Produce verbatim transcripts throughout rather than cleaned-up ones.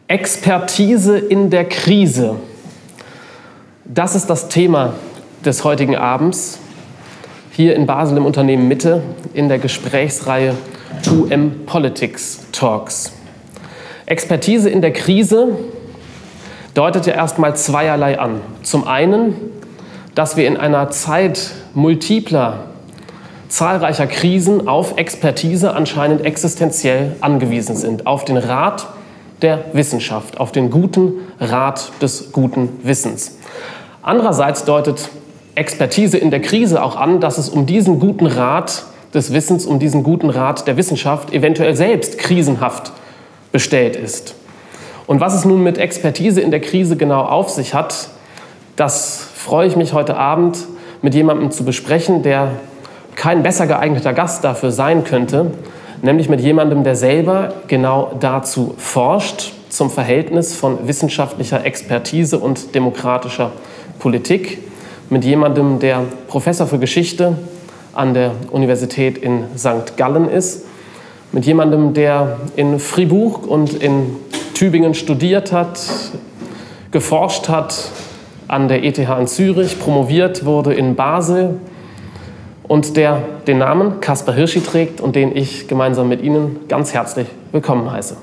Expertise in der Krise. Das ist das Thema des heutigen Abends hier in Basel im Unternehmen Mitte in der Gesprächsreihe U M Politics Talks. Expertise in der Krise deutet ja erstmal zweierlei an. Zum einen, dass wir in einer Zeit multipler, zahlreicher Krisen auf Expertise anscheinend existenziell angewiesen sind, auf den Rat der Wissenschaft, auf den guten Rat des guten Wissens. Andererseits deutet Expertise in der Krise auch an, dass es um diesen guten Rat des Wissens, um diesen guten Rat der Wissenschaft eventuell selbst krisenhaft bestellt ist. Und was es nun mit Expertise in der Krise genau auf sich hat, das freue ich mich heute Abend mit jemandem zu besprechen, der kein besser geeigneter Gast dafür sein könnte, nämlich mit jemandem, der selber genau dazu forscht, zum Verhältnis von wissenschaftlicher Expertise und demokratischer Politik, mit jemandem, der Professor für Geschichte an der Universität in Sankt Gallen ist, mit jemandem, der in Fribourg und in Tübingen studiert hat, geforscht hat an der E T H in Zürich, promoviert wurde in Basel, und der den Namen Kaspar Hirschi trägt und den ich gemeinsam mit Ihnen ganz herzlich willkommen heiße.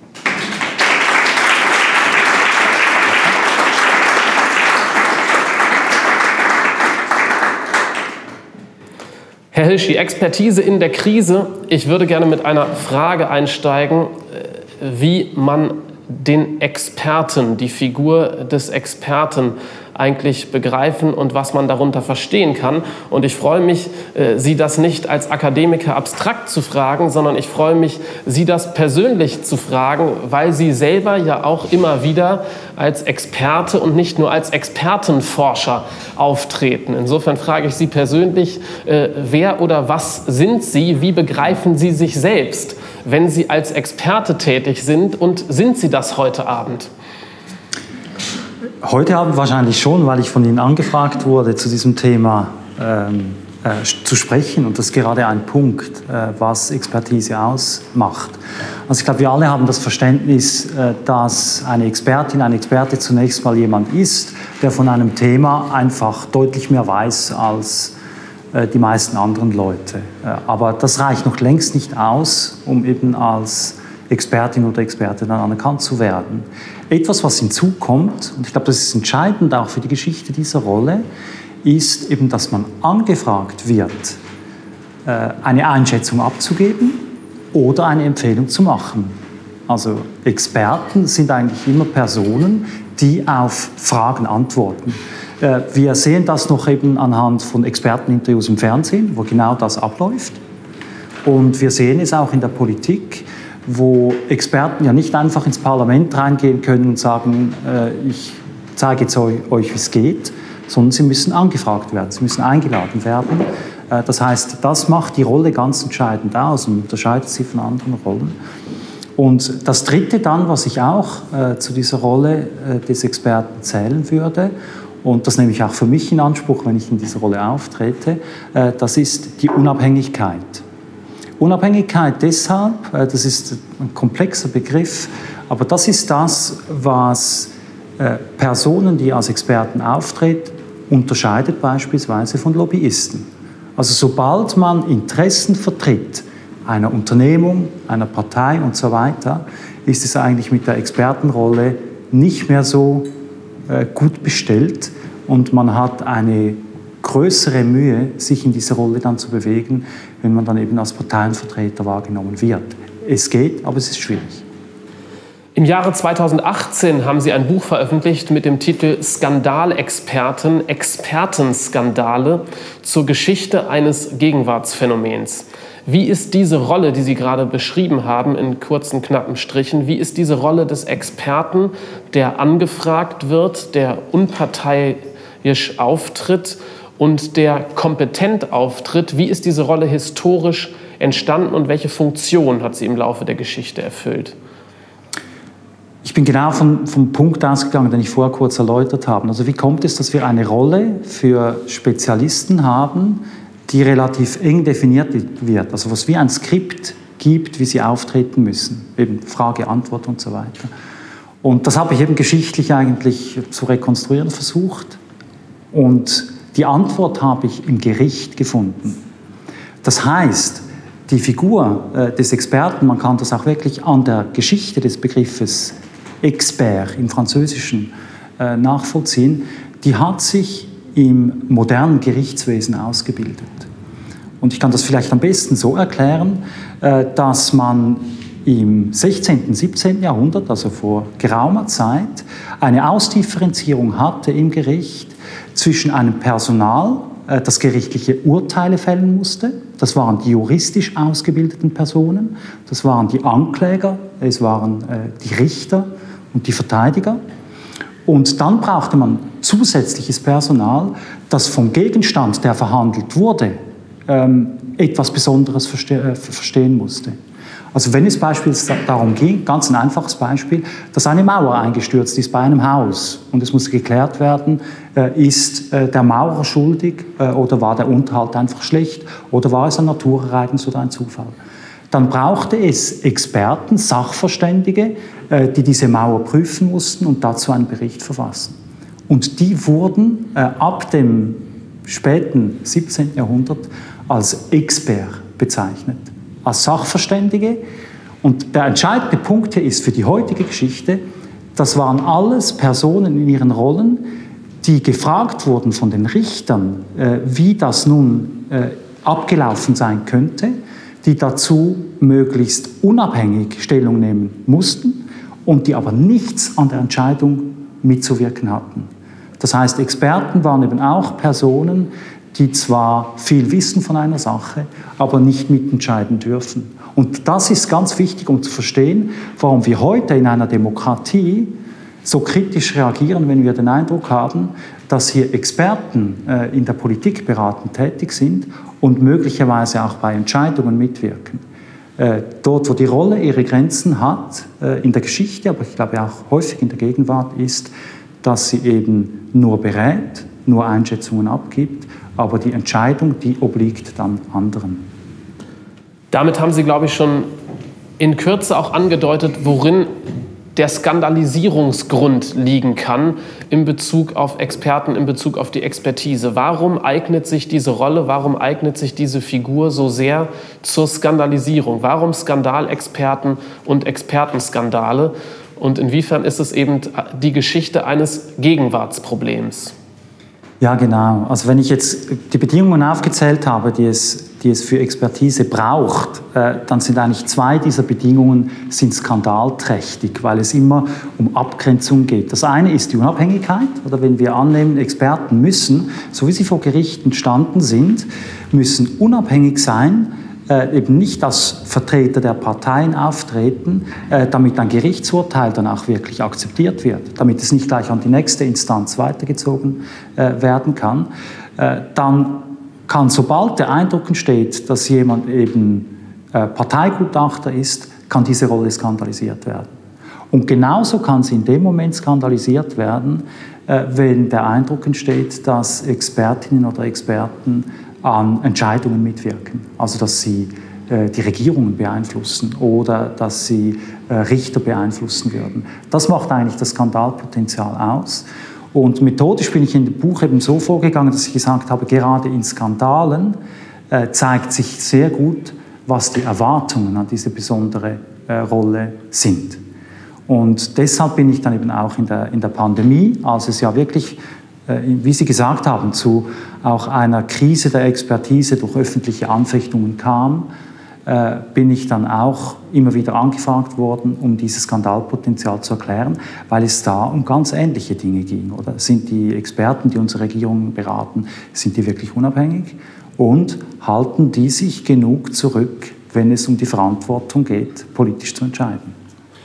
Herr Hirschi, Expertise in der Krise. Ich würde gerne mit einer Frage einsteigen, wie man den Experten, die Figur des Experten eigentlich begreifen und was man darunter verstehen kann. Und ich freue mich, Sie das nicht als Akademiker abstrakt zu fragen, sondern ich freue mich, Sie das persönlich zu fragen, weil Sie selber ja auch immer wieder als Experte und nicht nur als Expertenforscher auftreten. Insofern frage ich Sie persönlich, wer oder was sind Sie? Wie begreifen Sie sich selbst, wenn Sie als Experte tätig sind? Und sind Sie das heute Abend? Heute Abend wahrscheinlich schon, weil ich von Ihnen angefragt wurde, zu diesem Thema ähm, äh, zu sprechen. Und das ist gerade ein Punkt, äh, was Expertise ausmacht. Also ich glaube, wir alle haben das Verständnis, äh, dass eine Expertin, ein Experte zunächst mal jemand ist, der von einem Thema einfach deutlich mehr weiß als äh, die meisten anderen Leute. Äh, aber das reicht noch längst nicht aus, um eben als Expertin oder Experte dann anerkannt zu werden. Etwas, was hinzukommt, und ich glaube, das ist entscheidend auch für die Geschichte dieser Rolle, ist eben, dass man angefragt wird, eine Einschätzung abzugeben oder eine Empfehlung zu machen. Also Experten sind eigentlich immer Personen, die auf Fragen antworten. Wir sehen das noch eben anhand von Experteninterviews im Fernsehen, wo genau das abläuft. Und wir sehen es auch in der Politik, wo Experten ja nicht einfach ins Parlament reingehen können und sagen, äh, ich zeige jetzt euch, wie es geht, sondern sie müssen angefragt werden, sie müssen eingeladen werden. Äh, das heißt, das macht die Rolle ganz entscheidend aus und unterscheidet sie von anderen Rollen. Und das Dritte dann, was ich auch äh, zu dieser Rolle äh, des Experten zählen würde, und das nehme ich auch für mich in Anspruch, wenn ich in dieser Rolle auftrete, äh, das ist die Unabhängigkeit. Unabhängigkeit deshalb, das ist ein komplexer Begriff, aber das ist das, was Personen, die als Experten auftreten, unterscheidet beispielsweise von Lobbyisten. Also sobald man Interessen vertritt, einer Unternehmung, einer Partei und so weiter, ist es eigentlich mit der Expertenrolle nicht mehr so gut bestellt und man hat eine größere Mühe, sich in dieser Rolle dann zu bewegen, wenn man dann eben als Parteienvertreter wahrgenommen wird. Es geht, aber es ist schwierig. Im Jahre zweitausendachtzehn haben Sie ein Buch veröffentlicht mit dem Titel Skandalexperten, Expertenskandale zur Geschichte eines Gegenwartsphänomens. Wie ist diese Rolle, die Sie gerade beschrieben haben, in kurzen, knappen Strichen, wie ist diese Rolle des Experten, der angefragt wird, der unparteiisch auftritt und der kompetent auftritt, wie ist diese Rolle historisch entstanden und welche Funktion hat sie im Laufe der Geschichte erfüllt? Ich bin genau vom, vom Punkt ausgegangen, den ich vorher kurz erläutert habe. Also wie kommt es, dass wir eine Rolle für Spezialisten haben, die relativ eng definiert wird, also was wie ein Skript gibt, wie sie auftreten müssen, eben Frage, Antwort und so weiter. Und das habe ich eben geschichtlich eigentlich zu rekonstruieren versucht. Und die Antwort habe ich im Gericht gefunden. Das heißt, die Figur äh, des Experten, man kann das auch wirklich an der Geschichte des Begriffes Expert im Französischen äh, nachvollziehen, die hat sich im modernen Gerichtswesen ausgebildet. Und ich kann das vielleicht am besten so erklären, äh, dass man im sechzehnten, siebzehnten Jahrhundert, also vor geraumer Zeit, eine Ausdifferenzierung hatte im Gericht zwischen einem Personal, äh, das gerichtliche Urteile fällen musste. Das waren die juristisch ausgebildeten Personen, das waren die Ankläger, es waren äh, die Richter und die Verteidiger. Und dann brauchte man zusätzliches Personal, das vom Gegenstand, der verhandelt wurde, ähm, etwas Besonderes verste äh, verstehen musste. Also wenn es beispielsweise darum ging, ganz ein einfaches Beispiel, dass eine Mauer eingestürzt ist bei einem Haus und es muss geklärt werden, äh, ist äh, der Maurer schuldig äh, oder war der Unterhalt einfach schlecht oder war es ein Naturereignis oder ein Zufall. Dann brauchte es Experten, Sachverständige, äh, die diese Mauer prüfen mussten und dazu einen Bericht verfassen. Und die wurden äh, ab dem späten siebzehnten Jahrhundert als Expert bezeichnet. Als Sachverständige. Und der entscheidende Punkt hier ist für die heutige Geschichte, das waren alles Personen in ihren Rollen, die gefragt wurden von den Richtern, äh, wie das nun äh, abgelaufen sein könnte, die dazu möglichst unabhängig Stellung nehmen mussten und die aber nichts an der Entscheidung mitzuwirken hatten. Das heißt, Experten waren eben auch Personen, die zwar viel wissen von einer Sache, aber nicht mitentscheiden dürfen. Und das ist ganz wichtig, um zu verstehen, warum wir heute in einer Demokratie so kritisch reagieren, wenn wir den Eindruck haben, dass hier Experten äh, in der Politik beratend tätig sind und möglicherweise auch bei Entscheidungen mitwirken. Äh, dort, wo die Rolle ihre Grenzen hat, äh, in der Geschichte, aber ich glaube auch häufig in der Gegenwart, ist, dass sie eben nur berät, nur Einschätzungen abgibt, aber die Entscheidung, die obliegt dann anderen. Damit haben Sie, glaube ich, schon in Kürze auch angedeutet, worin der Skandalisierungsgrund liegen kann in Bezug auf Experten, in Bezug auf die Expertise. Warum eignet sich diese Rolle, warum eignet sich diese Figur so sehr zur Skandalisierung? Warum Skandalexperten und Expertenskandale? Und inwiefern ist es eben die Geschichte eines Gegenwartsproblems? Ja, genau. Also wenn ich jetzt die Bedingungen aufgezählt habe, die es, die es für Expertise braucht, äh, dann sind eigentlich zwei dieser Bedingungen sind skandalträchtig, weil es immer um Abgrenzung geht. Das eine ist die Unabhängigkeit, oder wenn wir annehmen, Experten müssen, so wie sie vor Gericht entstanden sind, müssen unabhängig sein, Äh, eben nicht als Vertreter der Parteien auftreten, äh, damit ein Gerichtsurteil dann auch wirklich akzeptiert wird, damit es nicht gleich an die nächste Instanz weitergezogen äh, werden kann. Äh, dann kann, sobald der Eindruck entsteht, dass jemand eben äh, Parteigutachter ist, kann diese Rolle skandalisiert werden. Und genauso kann sie in dem Moment skandalisiert werden, äh, wenn der Eindruck entsteht, dass Expertinnen oder Experten an Entscheidungen mitwirken. Also dass sie äh, die Regierungen beeinflussen oder dass sie äh, Richter beeinflussen würden. Das macht eigentlich das Skandalpotenzial aus. Und methodisch bin ich in dem Buch eben so vorgegangen, dass ich gesagt habe, gerade in Skandalen äh, zeigt sich sehr gut, was die Erwartungen an diese besondere äh, Rolle sind. Und deshalb bin ich dann eben auch in der, in der Pandemie, als es ja wirklich, wie Sie gesagt haben, zu auch einer Krise der Expertise durch öffentliche Anfechtungen kam, äh, bin ich dann auch immer wieder angefragt worden, um dieses Skandalpotenzial zu erklären, weil es da um ganz ähnliche Dinge ging. Oder sind die Experten, die unsere Regierungen beraten, sind die wirklich unabhängig und halten die sich genug zurück, wenn es um die Verantwortung geht, politisch zu entscheiden?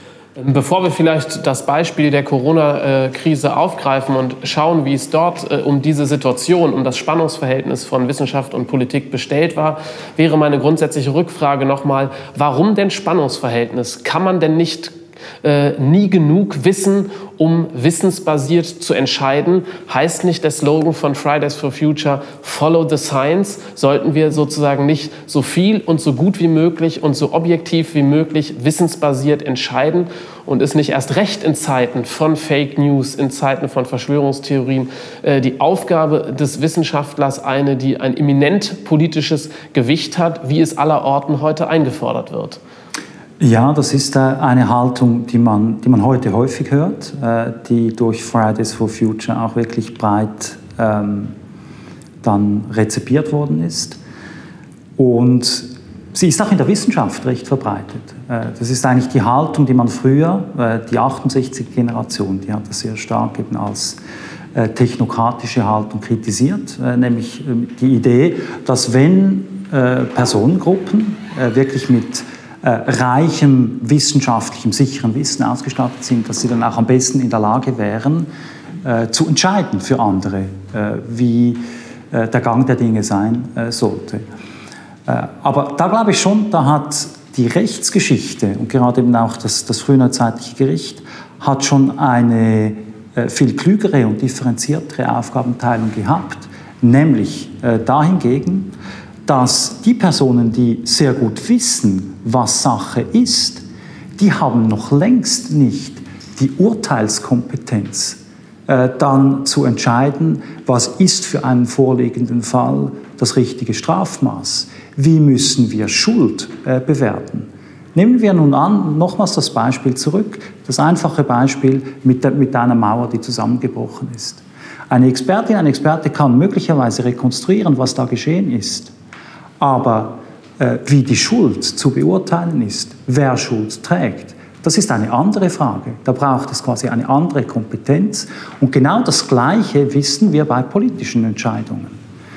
Bevor wir vielleicht das Beispiel der Corona-Krise aufgreifen und schauen, wie es dort um diese Situation, um das Spannungsverhältnis von Wissenschaft und Politik bestellt war, wäre meine grundsätzliche Rückfrage nochmal, warum denn Spannungsverhältnis? Kann man denn nicht äh, nie genug wissen, um wissensbasiert zu entscheiden. Heißt nicht der Slogan von Fridays for Future, Follow the Science? Sollten wir sozusagen nicht so viel und so gut wie möglich und so objektiv wie möglich wissensbasiert entscheiden? Und ist nicht erst recht in Zeiten von Fake News, in Zeiten von Verschwörungstheorien äh, die Aufgabe des Wissenschaftlers eine, die ein eminent politisches Gewicht hat, wie es allerorten heute eingefordert wird? Ja, das ist eine Haltung, die man, die man heute häufig hört, die durch Fridays for Future auch wirklich breit ähm, dann rezipiert worden ist. Und sie ist auch in der Wissenschaft recht verbreitet. Das ist eigentlich die Haltung, die man früher, die achtundsechziger-Generation, die hat das sehr stark eben als technokratische Haltung kritisiert, nämlich die Idee, dass wenn Personengruppen wirklich mit reichem, wissenschaftlichem, sicheren Wissen ausgestattet sind, dass sie dann auch am besten in der Lage wären, äh, zu entscheiden für andere, äh, wie äh, der Gang der Dinge sein äh, sollte. Äh, aber da glaube ich schon, da hat die Rechtsgeschichte und gerade eben auch das, das frühneuzeitliche Gericht hat schon eine äh, viel klügere und differenziertere Aufgabenteilung gehabt, nämlich äh, dahingegen, dass die Personen, die sehr gut wissen, was Sache ist, die haben noch längst nicht die Urteilskompetenz, äh, dann zu entscheiden, was ist für einen vorliegenden Fall das richtige Strafmaß, wie müssen wir Schuld äh, bewerten. Nehmen wir nun an, nochmals das Beispiel zurück, das einfache Beispiel mit, der, mit einer Mauer, die zusammengebrochen ist. Eine Expertin, ein Experte kann möglicherweise rekonstruieren, was da geschehen ist. Aber äh, wie die Schuld zu beurteilen ist, wer Schuld trägt, das ist eine andere Frage. Da braucht es quasi eine andere Kompetenz. Und genau das Gleiche wissen wir bei politischen Entscheidungen.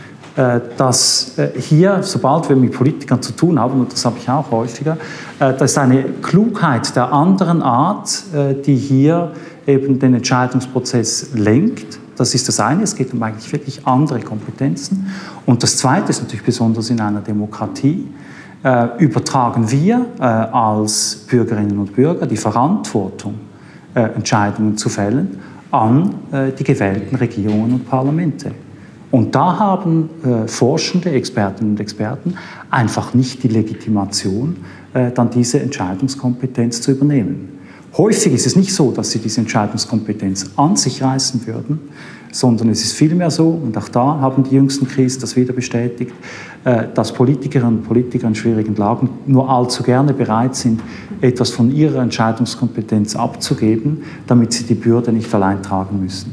Äh, dass äh, hier, sobald wir mit Politikern zu tun haben, und das habe ich auch häufiger, äh, das ist eine Klugheit der anderen Art, äh, die hier eben den Entscheidungsprozess lenkt. Das ist das eine, es geht um eigentlich wirklich andere Kompetenzen. Und das zweite ist natürlich besonders in einer Demokratie, äh, übertragen wir äh, als Bürgerinnen und Bürger die Verantwortung, äh, Entscheidungen zu fällen, an äh, die gewählten Regierungen und Parlamente. Und da haben äh, forschende Expertinnen und Experten einfach nicht die Legitimation, äh, dann diese Entscheidungskompetenz zu übernehmen. Häufig ist es nicht so, dass sie diese Entscheidungskompetenz an sich reißen würden, sondern es ist vielmehr so, und auch da haben die jüngsten Krisen das wieder bestätigt, dass Politikerinnen und Politiker in schwierigen Lagen nur allzu gerne bereit sind, etwas von ihrer Entscheidungskompetenz abzugeben, damit sie die Bürde nicht allein tragen müssen.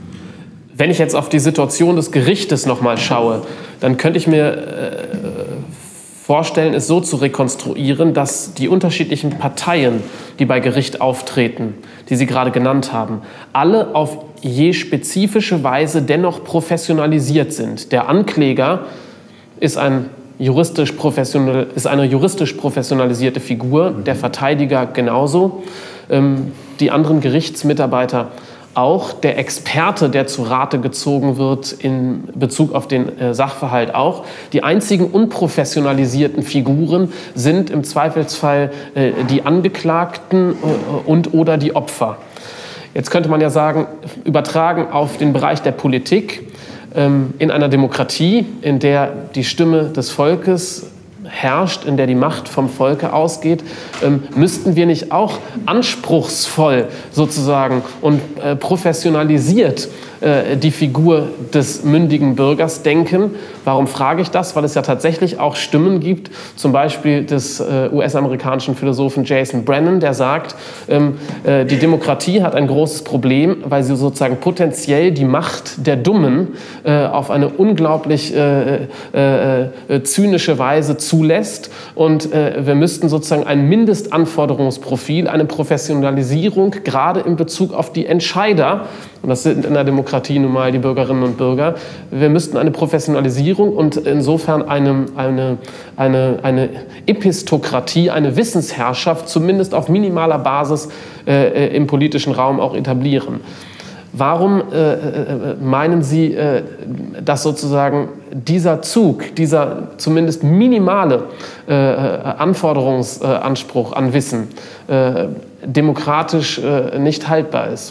Wenn ich jetzt auf die Situation des Gerichtes nochmal schaue, dann könnte ich mir äh, vorstellen, es so zu rekonstruieren, dass die unterschiedlichen Parteien, die bei Gericht auftreten, die Sie gerade genannt haben, alle auf je spezifische Weise dennoch professionalisiert sind. Der Ankläger ist, ein juristisch professional, ist eine juristisch professionalisierte Figur, der Verteidiger genauso, ähm, die anderen Gerichtsmitarbeiter auch, der Experte, der zu Rate gezogen wird in Bezug auf den äh, Sachverhalt auch. Die einzigen unprofessionalisierten Figuren sind im Zweifelsfall äh, die Angeklagten äh, und oder die Opfer. Jetzt könnte man ja sagen, übertragen auf den Bereich der Politik, ähm, in einer Demokratie, in der die Stimme des Volkes herrscht, in der die Macht vom Volke ausgeht, ähm, müssten wir nicht auch anspruchsvoll sozusagen und äh, professionalisiert äh, die Figur des mündigen Bürgers denken? Warum frage ich das? Weil es ja tatsächlich auch Stimmen gibt, zum Beispiel des äh, U S-amerikanischen Philosophen Jason Brennan, der sagt, ähm, äh, die Demokratie hat ein großes Problem, weil sie sozusagen potenziell die Macht der Dummen äh, auf eine unglaublich äh, äh, äh, zynische Weise zulässt. Und äh, wir müssten sozusagen ein Mindestanforderungsprofil, eine Professionalisierung, gerade in Bezug auf die Entscheider, und das sind in der Demokratie nun mal die Bürgerinnen und Bürger, wir müssten eine Professionalisierung und insofern eine, eine, eine, eine Epistokratie, eine Wissensherrschaft zumindest auf minimaler Basis äh, im politischen Raum auch etablieren. Warum äh, meinen Sie, äh, dass sozusagen dieser Zug, dieser zumindest minimale äh, Anforderungsanspruch an Wissen äh, demokratisch äh, nicht haltbar ist?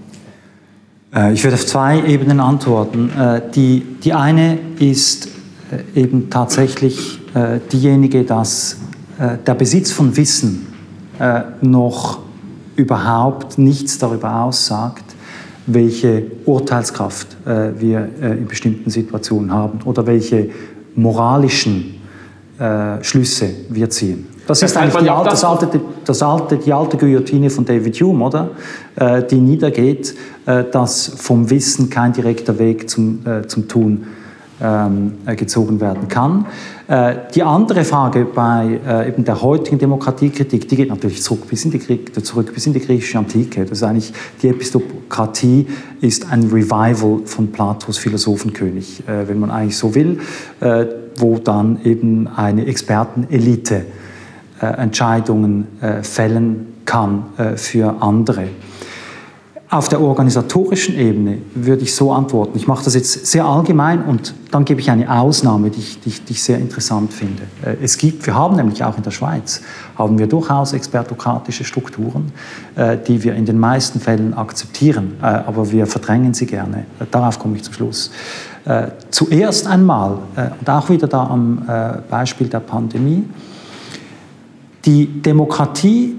Ich würde auf zwei Ebenen antworten. Die, die eine ist eben tatsächlich diejenige, dass der Besitz von Wissen noch überhaupt nichts darüber aussagt, welche Urteilskraft wir in bestimmten Situationen haben oder welche moralischen Schlüsse wir ziehen. Das, das ist eigentlich die alte, das alte, das alte, die alte Guillotine von David Hume, oder? Äh, die niedergeht, äh, dass vom Wissen kein direkter Weg zum, äh, zum Tun ähm, äh, gezogen werden kann. Äh, die andere Frage bei äh, eben der heutigen Demokratiekritik, die geht natürlich zurück bis in die, zurück bis in die griechische Antike. Das ist eigentlich, die Epistokratie ist ein Revival von Platos Philosophenkönig, äh, wenn man eigentlich so will, äh, wo dann eben eine Expertenelite Entscheidungen äh, fällen kann äh, für andere. Auf der organisatorischen Ebene würde ich so antworten. Ich mache das jetzt sehr allgemein und dann gebe ich eine Ausnahme, die ich, die ich, die ich sehr interessant finde. Äh, es gibt, wir haben nämlich auch in der Schweiz, haben wir durchaus expertokratische Strukturen, äh, die wir in den meisten Fällen akzeptieren, äh, aber wir verdrängen sie gerne. Äh, darauf komme ich zum Schluss. Äh, zuerst einmal, äh, und auch wieder da am äh, Beispiel der Pandemie, die Demokratie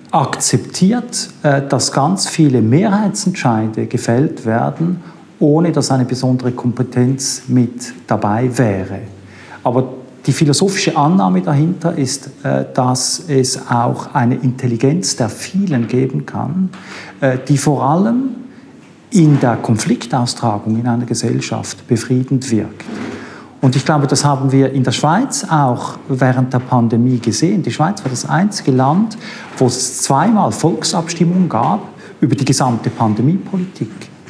akzeptiert, dass ganz viele Mehrheitsentscheide gefällt werden, ohne dass eine besondere Kompetenz mit dabei wäre. Aber die philosophische Annahme dahinter ist, dass es auch eine Intelligenz der vielen geben kann, die vor allem in der Konfliktaustragung in einer Gesellschaft befriedend wirkt. Und ich glaube, das haben wir in der Schweiz auch während der Pandemie gesehen. Die Schweiz war das einzige Land, wo es zweimal Volksabstimmungen gab über die gesamte Pandemiepolitik.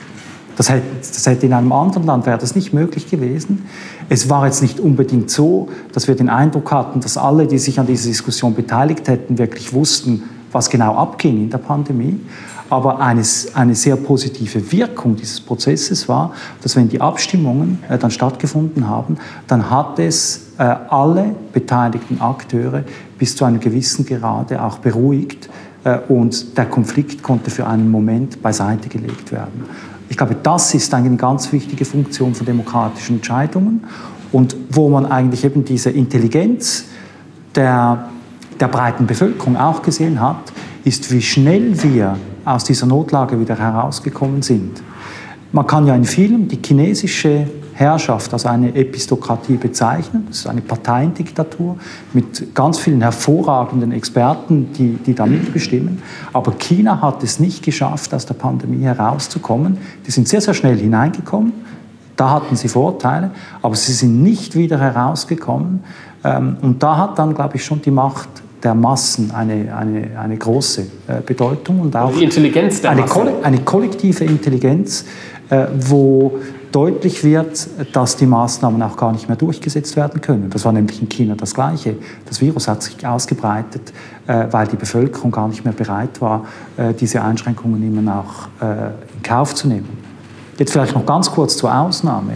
Das hätte, das hätte in einem anderen Land wäre das nicht möglich gewesen. Es war jetzt nicht unbedingt so, dass wir den Eindruck hatten, dass alle, die sich an dieser Diskussion beteiligt hätten, wirklich wussten, was genau abging in der Pandemie. Aber eine, eine sehr positive Wirkung dieses Prozesses war, dass wenn die Abstimmungen äh, dann stattgefunden haben, dann hat es äh, alle beteiligten Akteure bis zu einem gewissen Grade auch beruhigt äh, und der Konflikt konnte für einen Moment beiseite gelegt werden. Ich glaube, das ist eine ganz wichtige Funktion von demokratischen Entscheidungen und wo man eigentlich eben diese Intelligenz der, der breiten Bevölkerung auch gesehen hat, ist, wie schnell wir aus dieser Notlage wieder herausgekommen sind. Man kann ja in vielen die chinesische Herrschaft als eine Epistokratie bezeichnen. Das ist eine Parteiendiktatur mit ganz vielen hervorragenden Experten, die, die da mitbestimmen. Aber China hat es nicht geschafft, aus der Pandemie herauszukommen. Die sind sehr, sehr schnell hineingekommen. Da hatten sie Vorteile, aber sie sind nicht wieder herausgekommen. Und da hat dann, glaube ich, schon die Macht der Massen eine, eine, eine große äh, Bedeutung und auch die Intelligenz der eine, Massen. eine kollektive Intelligenz, äh, wo deutlich wird, dass die Maßnahmen auch gar nicht mehr durchgesetzt werden können. Das war nämlich in China das Gleiche. Das Virus hat sich ausgebreitet, äh, weil die Bevölkerung gar nicht mehr bereit war, äh, diese Einschränkungen immer auch äh, in Kauf zu nehmen. Jetzt vielleicht noch ganz kurz zur Ausnahme.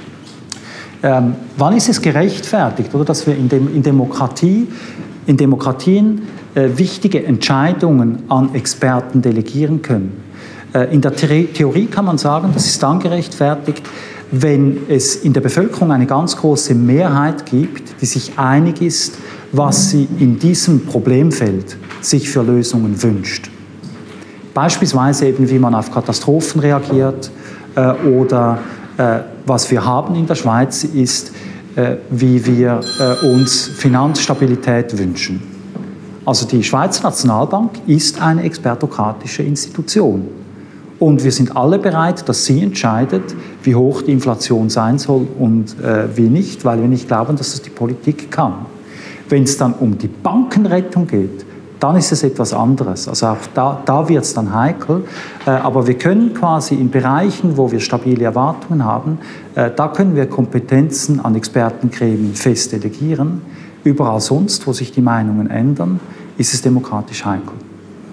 Ähm, wann ist es gerechtfertigt, oder, dass wir in, dem, in Demokratie in Demokratien äh, wichtige Entscheidungen an Experten delegieren können? Äh, in der Theorie kann man sagen, das ist dann gerechtfertigt, wenn es in der Bevölkerung eine ganz große Mehrheit gibt, die sich einig ist, was sie in diesem Problemfeld sich für Lösungen wünscht. Beispielsweise eben, wie man auf Katastrophen reagiert äh, oder äh, was wir haben in der Schweiz ist, wie wir uns Finanzstabilität wünschen. Also die Schweizer Nationalbank ist eine expertokratische Institution. Und wir sind alle bereit, dass sie entscheidet, wie hoch die Inflation sein soll und äh, wie nicht, weil wir nicht glauben, dass das die Politik kann. Wenn es dann um die Bankenrettung geht, dann ist es etwas anderes. Also auch da, da wird es dann heikel. Äh, aber wir können quasi in Bereichen, wo wir stabile Erwartungen haben, äh, da können wir Kompetenzen an Expertengremien fest delegieren. Überall sonst, wo sich die Meinungen ändern, ist es demokratisch heikel.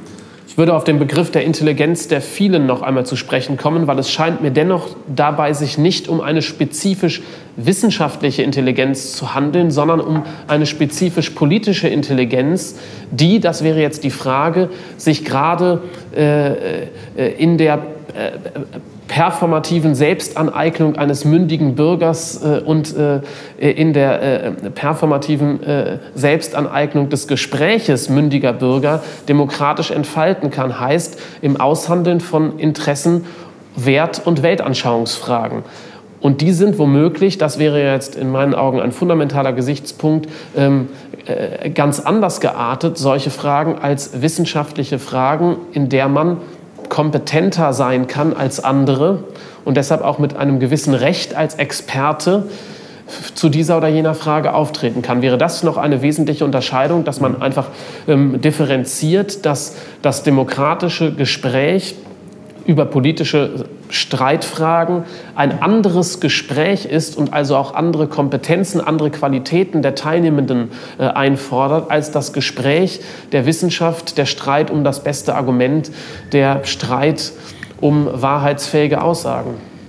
Ich würde auf den Begriff der Intelligenz der vielen noch einmal zu sprechen kommen, weil es scheint mir dennoch dabei sich nicht um eine spezifisch wissenschaftliche Intelligenz zu handeln, sondern um eine spezifisch politische Intelligenz, die, das wäre jetzt die Frage, sich gerade äh, in der äh, performativen Selbstaneignung eines mündigen Bürgers äh, und äh, in der äh, performativen äh, Selbstaneignung des Gespräches mündiger Bürger demokratisch entfalten kann, heißt im Aushandeln von Interessen, Wert- und Weltanschauungsfragen. Und die sind womöglich, das wäre jetzt in meinen Augen ein fundamentaler Gesichtspunkt, ähm, äh, ganz anders geartet, solche Fragen als wissenschaftliche Fragen, in der man kompetenter sein kann als andere und deshalb auch mit einem gewissen Recht als Experte zu dieser oder jener Frage auftreten kann. Wäre das noch eine wesentliche Unterscheidung, dass man einfach ähm, differenziert, dass das demokratische Gespräch über politische Streitfragen ein anderes Gespräch ist und also auch andere Kompetenzen, andere Qualitäten der Teilnehmenden äh, einfordert, als das Gespräch der Wissenschaft, der Streit um das beste Argument, der Streit um wahrheitsfähige Aussagen?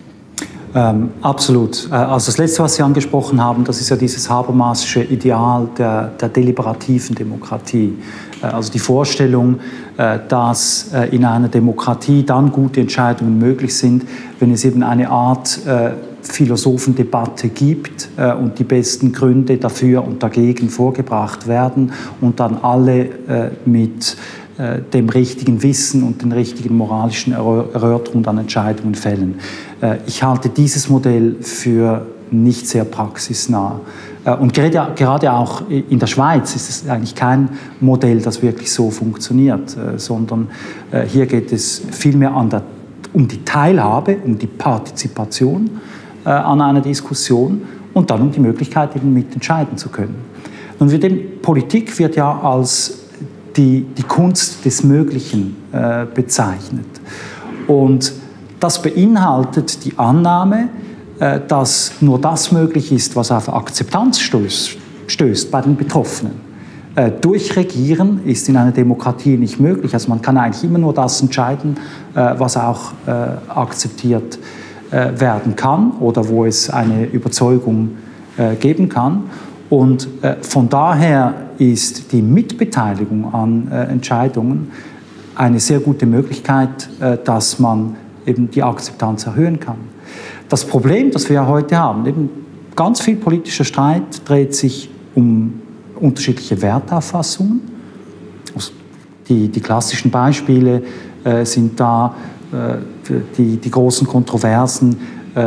Ähm, absolut. Also das Letzte, was Sie angesprochen haben, das ist ja dieses Habermasische Ideal der, der deliberativen Demokratie. Also die Vorstellung, dass in einer Demokratie dann gute Entscheidungen möglich sind, wenn es eben eine Art Philosophendebatte gibt und die besten Gründe dafür und dagegen vorgebracht werden und dann alle mit dem richtigen Wissen und den richtigen moralischen Erörterungen dann Entscheidungen fällen. Ich halte dieses Modell für nicht sehr praxisnah. Und gerade auch in der Schweiz ist es eigentlich kein Modell, das wirklich so funktioniert, sondern hier geht es vielmehr an der, um die Teilhabe, um die Partizipation an einer Diskussion und dann um die Möglichkeit, eben mitentscheiden zu können. Nun wird eben, Politik wird ja als die, die Kunst des Möglichen äh, bezeichnet. Und das beinhaltet die Annahme, äh, dass nur das möglich ist, was auf Akzeptanz stößt, stößt bei den Betroffenen. Äh, Durchregieren ist in einer Demokratie nicht möglich. Also man kann eigentlich immer nur das entscheiden, äh, was auch äh, akzeptiert äh, werden kann oder wo es eine Überzeugung äh, geben kann. Und äh, von daher ist die Mitbeteiligung an äh, Entscheidungen eine sehr gute Möglichkeit, äh, dass man eben die Akzeptanz erhöhen kann. Das Problem, das wir ja heute haben, eben ganz viel politischer Streit dreht sich um unterschiedliche Wertauffassungen. Die, die klassischen Beispiele äh, sind da äh, die, die großen Kontroversen,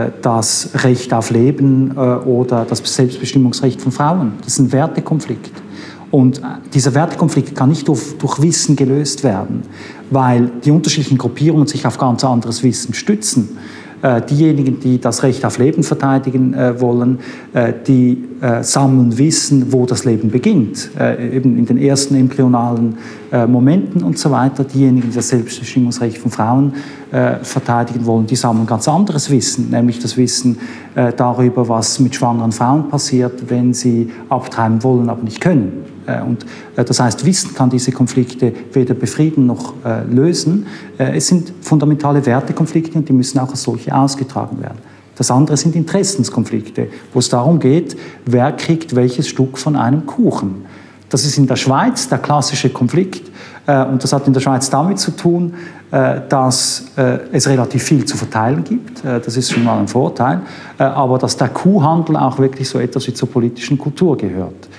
das Recht auf Leben oder das Selbstbestimmungsrecht von Frauen. Das ist ein Wertekonflikt. Und dieser Wertekonflikt kann nicht durch, durch Wissen gelöst werden, weil die unterschiedlichen Gruppierungen sich auf ganz anderes Wissen stützen. Äh, diejenigen, die das Recht auf Leben verteidigen äh, wollen, äh, die äh, sammeln Wissen, wo das Leben beginnt, äh, eben in den ersten embryonalen äh, Momenten und so weiter. Diejenigen, die das Selbstbestimmungsrecht von Frauen äh, verteidigen wollen, die sammeln ganz anderes Wissen, nämlich das Wissen äh, darüber, was mit schwangeren Frauen passiert, wenn sie abtreiben wollen, aber nicht können. Und das heißt, Wissen kann diese Konflikte weder befrieden noch äh, lösen. Äh, es sind fundamentale Wertekonflikte und die müssen auch als solche ausgetragen werden. Das andere sind Interessenskonflikte, wo es darum geht, wer kriegt welches Stück von einem Kuchen. Das ist in der Schweiz der klassische Konflikt äh, und das hat in der Schweiz damit zu tun, äh, dass äh, es relativ viel zu verteilen gibt. Äh, das ist schon mal ein Vorteil, äh, aber dass der Kuhhandel auch wirklich so etwas wie zur politischen Kultur gehört.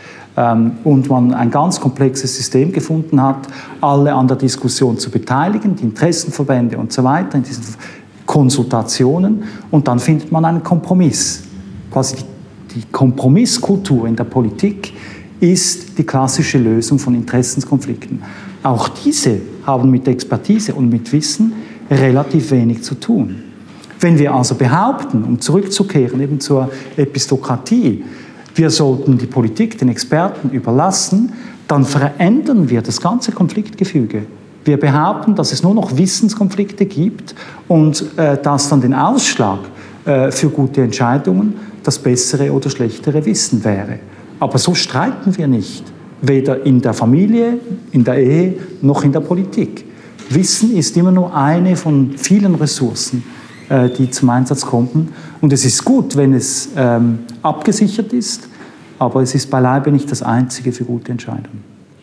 Und man ein ganz komplexes System gefunden hat, alle an der Diskussion zu beteiligen, die Interessenverbände und so weiter, in diesen Konsultationen. Und dann findet man einen Kompromiss. Quasi die, die Kompromisskultur in der Politik ist die klassische Lösung von Interessenskonflikten. Auch diese haben mit Expertise und mit Wissen relativ wenig zu tun. Wenn wir also behaupten, um zurückzukehren eben zur Epistokratie, wir sollten die Politik den Experten überlassen, dann verändern wir das ganze Konfliktgefüge. Wir behaupten, dass es nur noch Wissenskonflikte gibt und äh, dass dann den Ausschlag äh, für gute Entscheidungen das bessere oder schlechtere Wissen wäre. Aber so streiten wir nicht, weder in der Familie, in der Ehe noch in der Politik. Wissen ist immer nur eine von vielen Ressourcen, äh, die zum Einsatz kommen. Und es ist gut, wenn es ähm, abgesichert ist, aber es ist beileibe nicht das Einzige für gute Entscheidungen.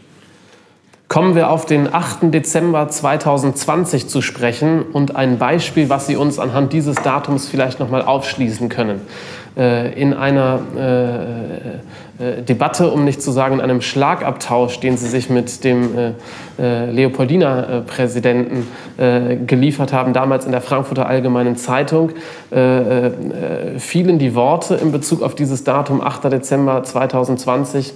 Kommen wir auf den achten Dezember zweitausendzwanzig zu sprechen und ein Beispiel, was Sie uns anhand dieses Datums vielleicht noch mal aufschließen können. In einer äh, Debatte, um nicht zu sagen in einem Schlagabtausch, den Sie sich mit dem äh, Leopoldina-Präsidenten äh, geliefert haben, damals in der Frankfurter Allgemeinen Zeitung, äh, äh, fielen die Worte in Bezug auf dieses Datum, achter Dezember zweitausendzwanzig,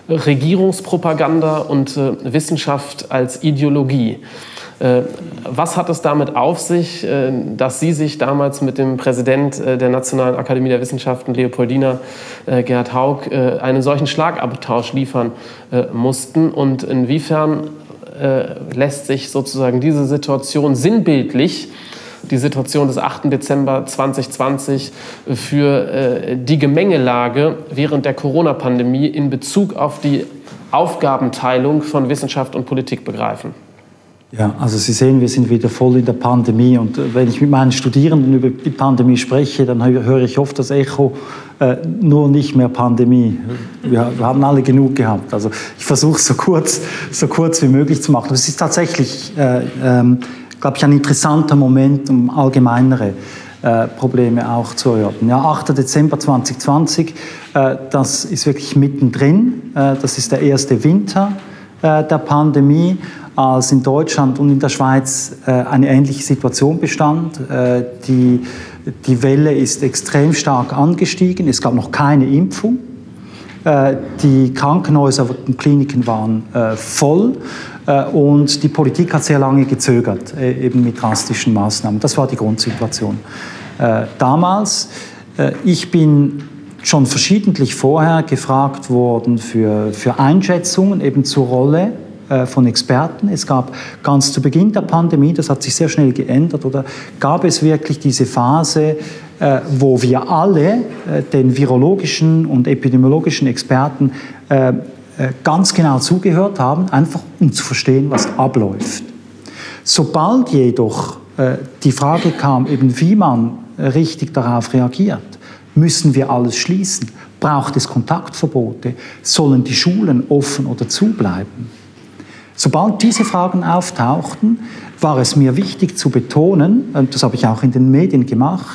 Regierungspropaganda und äh, Wissenschaft als Ideologie. Äh, was hat es damit auf sich, äh, dass Sie sich damals mit dem Präsident äh, der Nationalen Akademie der Wissenschaften, Leopoldina, äh, Gerhard Haug, äh, einen solchen Schlagabtausch liefern äh, mussten? Und inwiefern äh, lässt sich sozusagen diese Situation sinnbildlich, die Situation des achten Dezember zweitausendzwanzig, für äh, die Gemengelage während der Corona-Pandemie in Bezug auf die Aufgabenteilung von Wissenschaft und Politik begreifen? Ja, also Sie sehen, wir sind wieder voll in der Pandemie und wenn ich mit meinen Studierenden über die Pandemie spreche, dann höre ich oft das Echo, äh, nur nicht mehr Pandemie. Wir, wir haben alle genug gehabt. Also ich versuche es so kurz, so kurz wie möglich zu machen. Aber es ist tatsächlich, äh, ähm, glaube ich, ein interessanter Moment, um allgemeinere äh, Probleme auch zu erörtern. Ja, achter Dezember zweitausendzwanzig, äh, das ist wirklich mittendrin. Äh, das ist der erste Winter äh, der Pandemie, als in Deutschland und in der Schweiz äh, eine ähnliche Situation bestand. Äh, die, die Welle ist extrem stark angestiegen. Es gab noch keine Impfung. Äh, die Krankenhäuser und Kliniken waren äh, voll. Äh, und die Politik hat sehr lange gezögert, äh, eben mit drastischen Maßnahmen. Das war die Grundsituation äh, damals. Äh, ich bin schon verschiedentlich vorher gefragt worden für, für Einschätzungen eben zur Rolle von Experten. Es gab ganz zu Beginn der Pandemie, das hat sich sehr schnell geändert, oder gab es wirklich diese Phase, wo wir alle den virologischen und epidemiologischen Experten ganz genau zugehört haben, einfach um zu verstehen, was abläuft. Sobald jedoch die Frage kam, eben wie man richtig darauf reagiert, müssen wir alles schließen? Braucht es Kontaktverbote? Sollen die Schulen offen oder zubleiben? Sobald diese Fragen auftauchten, war es mir wichtig zu betonen, und das habe ich auch in den Medien gemacht,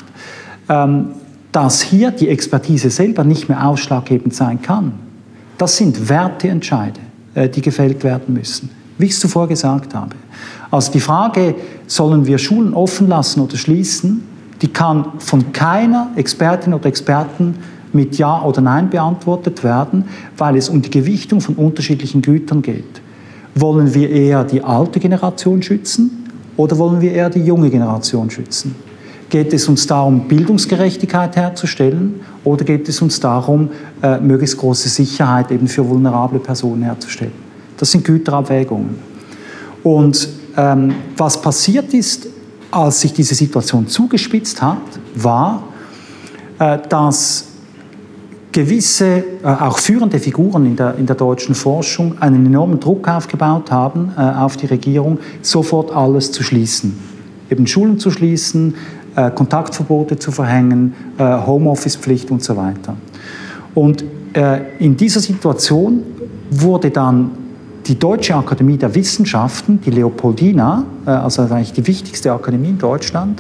dass hier die Expertise selber nicht mehr ausschlaggebend sein kann. Das sind Werteentscheide, die gefällt werden müssen, wie ich es zuvor gesagt habe. Also die Frage, sollen wir Schulen offen lassen oder schließen, die kann von keiner Expertin oder Experten mit Ja oder Nein beantwortet werden, weil es um die Gewichtung von unterschiedlichen Gütern geht. Wollen wir eher die alte Generation schützen oder wollen wir eher die junge Generation schützen? Geht es uns darum, Bildungsgerechtigkeit herzustellen oder geht es uns darum, äh, möglichst große Sicherheit eben für vulnerable Personen herzustellen? Das sind Güterabwägungen. Und ähm, was passiert ist, als sich diese Situation zugespitzt hat, war, äh, dass gewisse, äh, auch führende Figuren in der, in der deutschen Forschung einen enormen Druck aufgebaut haben äh, auf die Regierung, sofort alles zu schließen. Eben Schulen zu schließen, äh, Kontaktverbote zu verhängen, äh, Homeoffice-Pflicht und so weiter. Und äh, in dieser Situation wurde dann die Deutsche Akademie der Wissenschaften, die Leopoldina, äh, also eigentlich die wichtigste Akademie in Deutschland,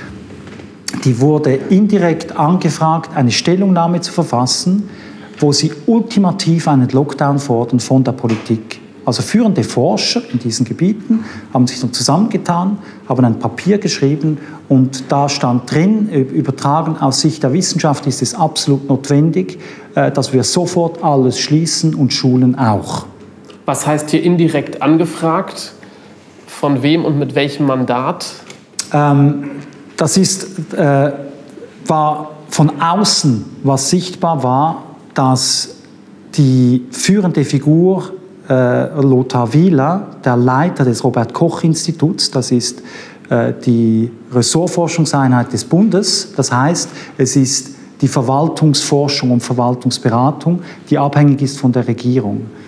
die wurde indirekt angefragt, eine Stellungnahme zu verfassen, wo sie ultimativ einen Lockdown fordern von der Politik. Also führende Forscher in diesen Gebieten haben sich dann zusammengetan, haben ein Papier geschrieben und da stand drin, übertragen aus Sicht der Wissenschaft ist es absolut notwendig, dass wir sofort alles schließen und Schulen auch. Was heißt hier indirekt angefragt? Von wem und mit welchem Mandat? Ähm, Das ist, äh, war von außen, was sichtbar war, dass die führende Figur äh, Lothar Wieler, der Leiter des Robert-Koch-Instituts, das ist äh, die Ressortforschungseinheit des Bundes, das heißt, es ist die Verwaltungsforschung und Verwaltungsberatung, die abhängig ist von der Regierung.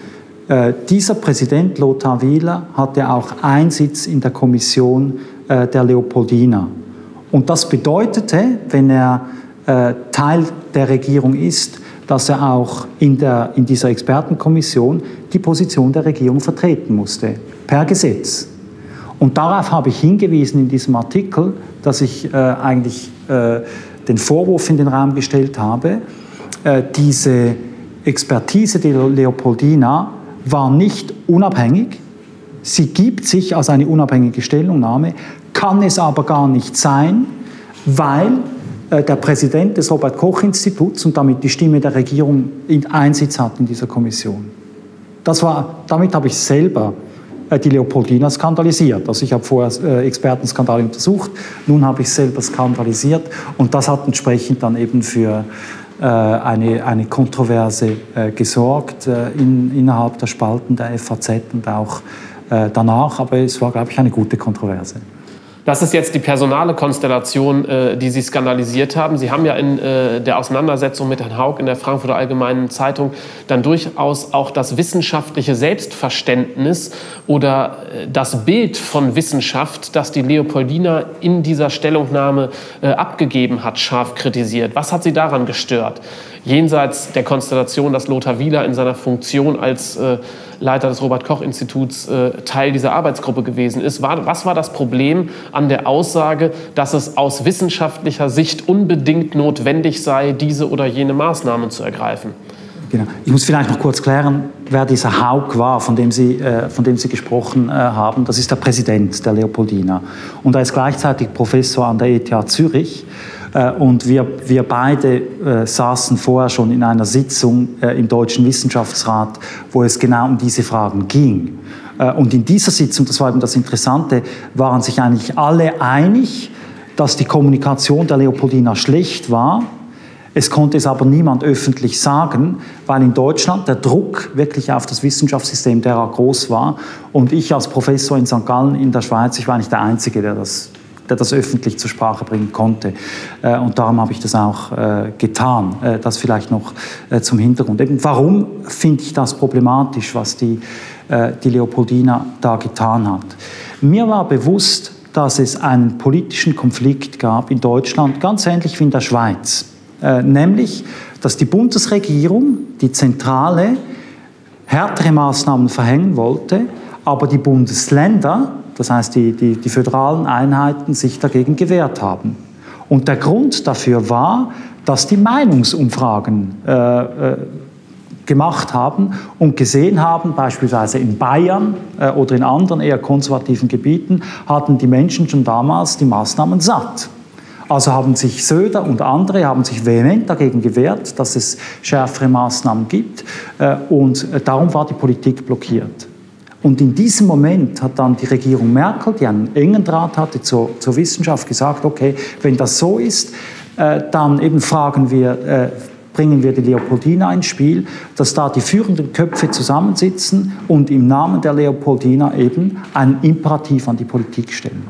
Äh, dieser Präsident Lothar Wieler hatte auch Einsitz in der Kommission äh, der Leopoldina. Und das bedeutete, wenn er äh, Teil der Regierung ist, dass er auch in, der, in dieser Expertenkommission die Position der Regierung vertreten musste, per Gesetz. Und darauf habe ich hingewiesen in diesem Artikel, dass ich äh, eigentlich äh, den Vorwurf in den Raum gestellt habe, äh, diese Expertise der Leopoldina war nicht unabhängig. Sie gibt sich als eine unabhängige Stellungnahme, kann es aber gar nicht sein, weil äh, der Präsident des Robert-Koch-Instituts und damit die Stimme der Regierung Einsitz hat in dieser Kommission. Das war, damit habe ich selber äh, die Leopoldina skandalisiert. Also ich habe vorher äh, Expertenskandale untersucht, nun habe ich selber skandalisiert und das hat entsprechend dann eben für äh, eine, eine Kontroverse äh, gesorgt äh, in, innerhalb der Spalten der F A Z und auch äh, danach, aber es war, glaube ich, eine gute Kontroverse. Das ist jetzt die personale Konstellation, äh, die Sie skandalisiert haben. Sie haben ja in äh, der Auseinandersetzung mit Herrn Hauck in der Frankfurter Allgemeinen Zeitung dann durchaus auch das wissenschaftliche Selbstverständnis oder äh, das Bild von Wissenschaft, das die Leopoldina in dieser Stellungnahme äh, abgegeben hat, scharf kritisiert. Was hat Sie daran gestört? Jenseits der Konstellation, dass Lothar Wieler in seiner Funktion als äh, Leiter des Robert-Koch-Instituts äh, Teil dieser Arbeitsgruppe gewesen ist. War, was war das Problem an der Aussage, dass es aus wissenschaftlicher Sicht unbedingt notwendig sei, diese oder jene Maßnahmen zu ergreifen? Genau. Ich muss vielleicht noch kurz klären, wer dieser Hauck war, von dem Sie, äh, von dem Sie gesprochen äh, haben. Das ist der Präsident der Leopoldina. Und er ist gleichzeitig Professor an der E T H Zürich. Äh, und wir, wir beide äh, saßen vorher schon in einer Sitzung äh, im Deutschen Wissenschaftsrat, wo es genau um diese Fragen ging. Äh, und in dieser Sitzung, das war eben das Interessante, waren sich eigentlich alle einig, dass die Kommunikation der Leopoldina schlecht war. Es konnte es aber niemand öffentlich sagen, weil in Deutschland der Druck wirklich auf das Wissenschaftssystem derart groß war. Und ich als Professor in Sankt Gallen in der Schweiz, ich war nicht der Einzige, der das, der das öffentlich zur Sprache bringen konnte. Und darum habe ich das auch getan. Das vielleicht noch zum Hintergrund. Eben, warum finde ich das problematisch, was die, die Leopoldina da getan hat? Mir war bewusst, dass es einen politischen Konflikt gab in Deutschland, ganz ähnlich wie in der Schweiz. Äh, nämlich, dass die Bundesregierung, die Zentrale, härtere Maßnahmen verhängen wollte, aber die Bundesländer, das heißt die, die, die föderalen Einheiten, sich dagegen gewehrt haben. Und der Grund dafür war, dass die Meinungsumfragen äh, äh, gemacht haben und gesehen haben, beispielsweise in Bayern äh, oder in anderen eher konservativen Gebieten, hatten die Menschen schon damals die Maßnahmen satt. Also haben sich Söder und andere haben sich vehement dagegen gewehrt, dass es schärfere Maßnahmen gibt. Und darum war die Politik blockiert. Und in diesem Moment hat dann die Regierung Merkel, die einen engen Draht hatte zur, zur Wissenschaft, gesagt, okay, wenn das so ist, dann eben fragen wir, bringen wir die Leopoldina ins Spiel, dass da die führenden Köpfe zusammensitzen und im Namen der Leopoldina eben einen Imperativ an die Politik stellen.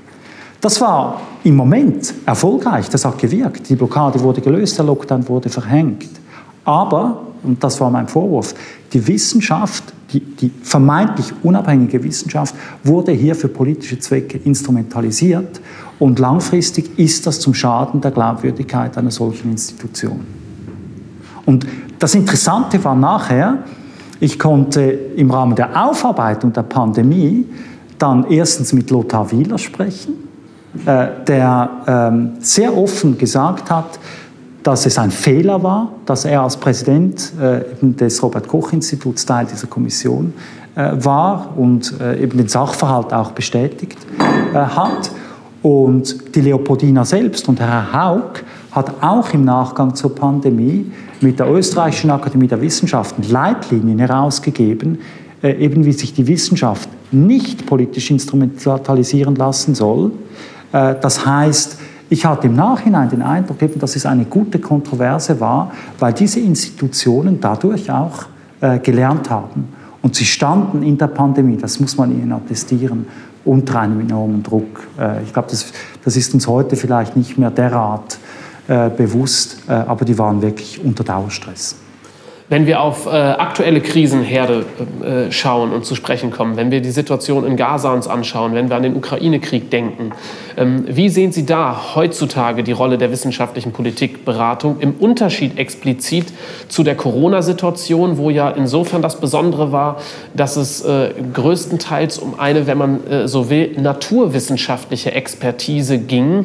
Das war im Moment erfolgreich, das hat gewirkt. Die Blockade wurde gelöst, der Lockdown wurde verhängt. Aber, und das war mein Vorwurf, die Wissenschaft, die, die vermeintlich unabhängige Wissenschaft, wurde hier für politische Zwecke instrumentalisiert und langfristig ist das zum Schaden der Glaubwürdigkeit einer solchen Institution. Und das Interessante war nachher, ich konnte im Rahmen der Aufarbeitung der Pandemie dann erstens mit Lothar Wieler sprechen, der ähm, sehr offen gesagt hat, dass es ein Fehler war, dass er als Präsident äh, eben des Robert-Koch-Instituts Teil dieser Kommission äh, war und äh, eben den Sachverhalt auch bestätigt äh, hat. Und die Leopoldina selbst und Herr Hauck hat auch im Nachgang zur Pandemie mit der Österreichischen Akademie der Wissenschaften Leitlinien herausgegeben, äh, eben wie sich die Wissenschaft nicht politisch instrumentalisieren lassen soll. Das heißt, ich hatte im Nachhinein den Eindruck, dass es eine gute Kontroverse war, weil diese Institutionen dadurch auch äh, gelernt haben. Und sie standen in der Pandemie, das muss man ihnen attestieren, unter einem enormen Druck. Äh, ich glaube, das, das ist uns heute vielleicht nicht mehr derart äh, bewusst, äh, aber die waren wirklich unter Dauerstress. Wenn wir auf äh, aktuelle Krisenherde äh, schauen und zu sprechen kommen, wenn wir die Situation in Gaza uns anschauen, wenn wir an den Ukraine-Krieg denken, ähm, wie sehen Sie da heutzutage die Rolle der wissenschaftlichen Politikberatung im Unterschied explizit zu der Corona-Situation, wo ja insofern das Besondere war, dass es äh, größtenteils um eine, wenn man äh, so will, naturwissenschaftliche Expertise ging?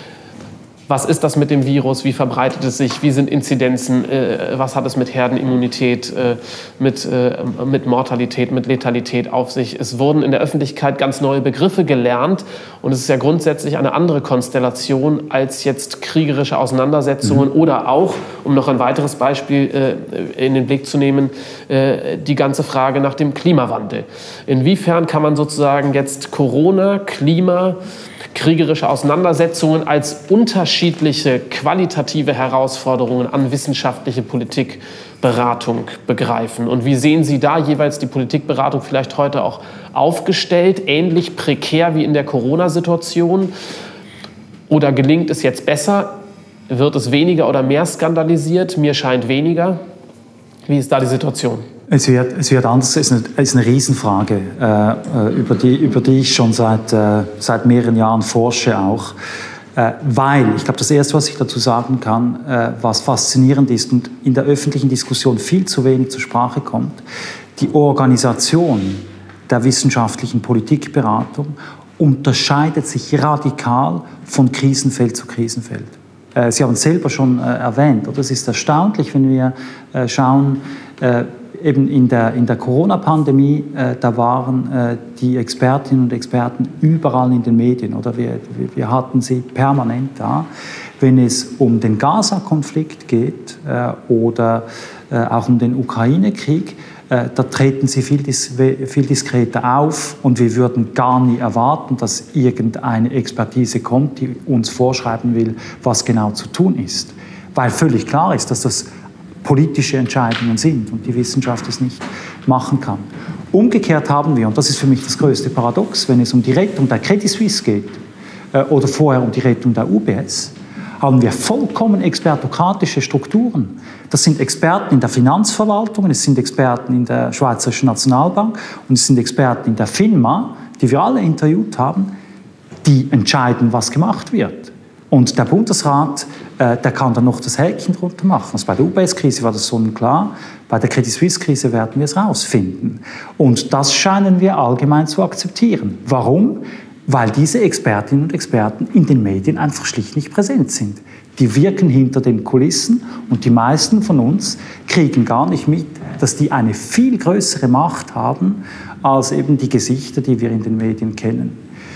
Was ist das mit dem Virus? Wie verbreitet es sich? Wie sind Inzidenzen? Äh, was hat es mit Herdenimmunität, äh, mit, äh, mit Mortalität, mit Letalität auf sich? Es wurden in der Öffentlichkeit ganz neue Begriffe gelernt. Und es ist ja grundsätzlich eine andere Konstellation als jetzt kriegerische Auseinandersetzungen mhm. oder auch, um noch ein weiteres Beispiel äh, in den Blick zu nehmen, äh, die ganze Frage nach dem Klimawandel. Inwiefern kann man sozusagen jetzt Corona, Klima, kriegerische Auseinandersetzungen als unterschiedliche qualitative Herausforderungen an wissenschaftliche Politikberatung begreifen? Und wie sehen Sie da jeweils die Politikberatung vielleicht heute auch aufgestellt, ähnlich prekär wie in der Corona-Situation? Oder gelingt es jetzt besser? Wird es weniger oder mehr skandalisiert? Mir scheint weniger. Wie ist da die Situation? Es wird, es wird anders. Es ist eine, es ist eine Riesenfrage, äh, über, die, über die ich schon seit, äh, seit mehreren Jahren forsche auch. Äh, weil, ich glaube, das Erste, was ich dazu sagen kann, äh, was faszinierend ist und in der öffentlichen Diskussion viel zu wenig zur Sprache kommt, die Organisation der wissenschaftlichen Politikberatung unterscheidet sich radikal von Krisenfeld zu Krisenfeld. Äh, Sie haben es selber schon äh, erwähnt, oder? Es ist erstaunlich, wenn wir äh, schauen, äh, eben in der, in der Corona-Pandemie, äh, da waren äh, die Expertinnen und Experten überall in den Medien, oder? Wir, wir hatten sie permanent da. Wenn es um den Gaza-Konflikt geht äh, oder äh, auch um den Ukraine-Krieg, äh, da treten sie viel, dis viel diskreter auf und wir würden gar nie erwarten, dass irgendeine Expertise kommt, die uns vorschreiben will, was genau zu tun ist. Weil völlig klar ist, dass das politische Entscheidungen sind und die Wissenschaft es nicht machen kann. Umgekehrt haben wir, und das ist für mich das größte Paradox, wenn es um die Rettung der Credit Suisse geht äh, oder vorher um die Rettung der U B S, haben wir vollkommen expertokratische Strukturen. Das sind Experten in der Finanzverwaltung, es sind Experten in der Schweizerischen Nationalbank und es sind Experten in der FINMA, die wir alle interviewt haben, die entscheiden, was gemacht wird. Und der Bundesrat, äh, der kann dann noch das Häkchen drunter machen. Also bei der U B S-Krise war das sonnenklar, bei der Credit Suisse-Krise werden wir es rausfinden. Und das scheinen wir allgemein zu akzeptieren. Warum? Weil diese Expertinnen und Experten in den Medien einfach schlicht nicht präsent sind. Die wirken hinter den Kulissen und die meisten von uns kriegen gar nicht mit, dass die eine viel größere Macht haben als eben die Gesichter, die wir in den Medien kennen.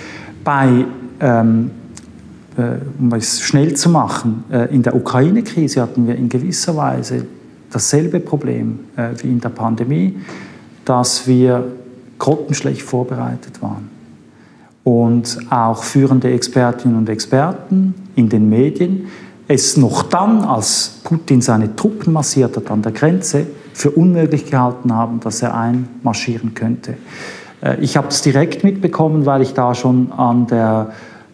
Bei ähm, um es schnell zu machen, in der Ukraine-Krise hatten wir in gewisser Weise dasselbe Problem wie in der Pandemie, dass wir grottenschlecht vorbereitet waren. Und auch führende Expertinnen und Experten in den Medien es noch dann, als Putin seine Truppen massiert hat an der Grenze, für unmöglich gehalten haben, dass er einmarschieren könnte. Ich habe es direkt mitbekommen, weil ich da schon an der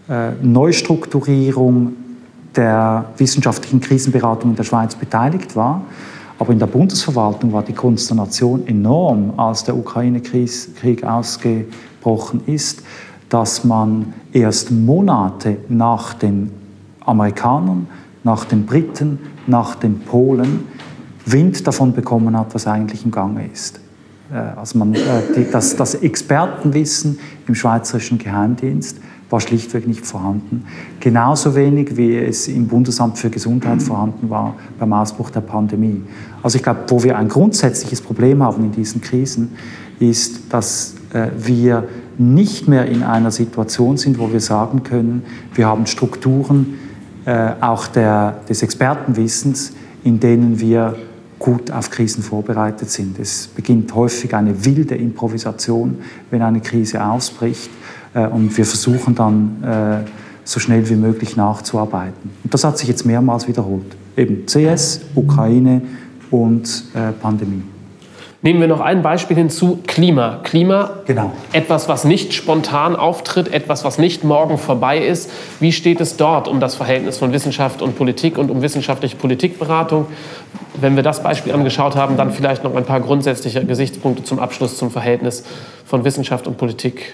Neustrukturierung der wissenschaftlichen Krisenberatung in der Schweiz beteiligt war. Aber in der Bundesverwaltung war die Konsternation enorm, als der Ukraine-Krieg ausgebrochen ist, dass man erst Monate nach den Amerikanern, nach den Briten, nach den Polen Wind davon bekommen hat, was eigentlich im Gange ist. Also man, das, das Expertenwissen im schweizerischen Geheimdienst war schlichtweg nicht vorhanden. Genauso wenig, wie es im Bundesamt für Gesundheit vorhanden war beim Ausbruch der Pandemie. Also ich glaube, wo wir ein grundsätzliches Problem haben in diesen Krisen, ist, dass äh, wir nicht mehr in einer Situation sind, wo wir sagen können, wir haben Strukturen äh, auch der, des Expertenwissens, in denen wir gut auf Krisen vorbereitet sind. Es beginnt häufig eine wilde Improvisation, wenn eine Krise ausbricht. Und wir versuchen dann, äh, so schnell wie möglich nachzuarbeiten. Und das hat sich jetzt mehrmals wiederholt. Eben C S, Ukraine und äh, Pandemie. Nehmen wir noch ein Beispiel hinzu, Klima. Klima, genau. Etwas, was nicht spontan auftritt, etwas, was nicht morgen vorbei ist. Wie steht es dort um das Verhältnis von Wissenschaft und Politik und um wissenschaftliche Politikberatung? Wenn wir das Beispiel angeschaut haben, dann vielleicht noch ein paar grundsätzliche Gesichtspunkte zum Abschluss zum Verhältnis von Wissenschaft und Politik.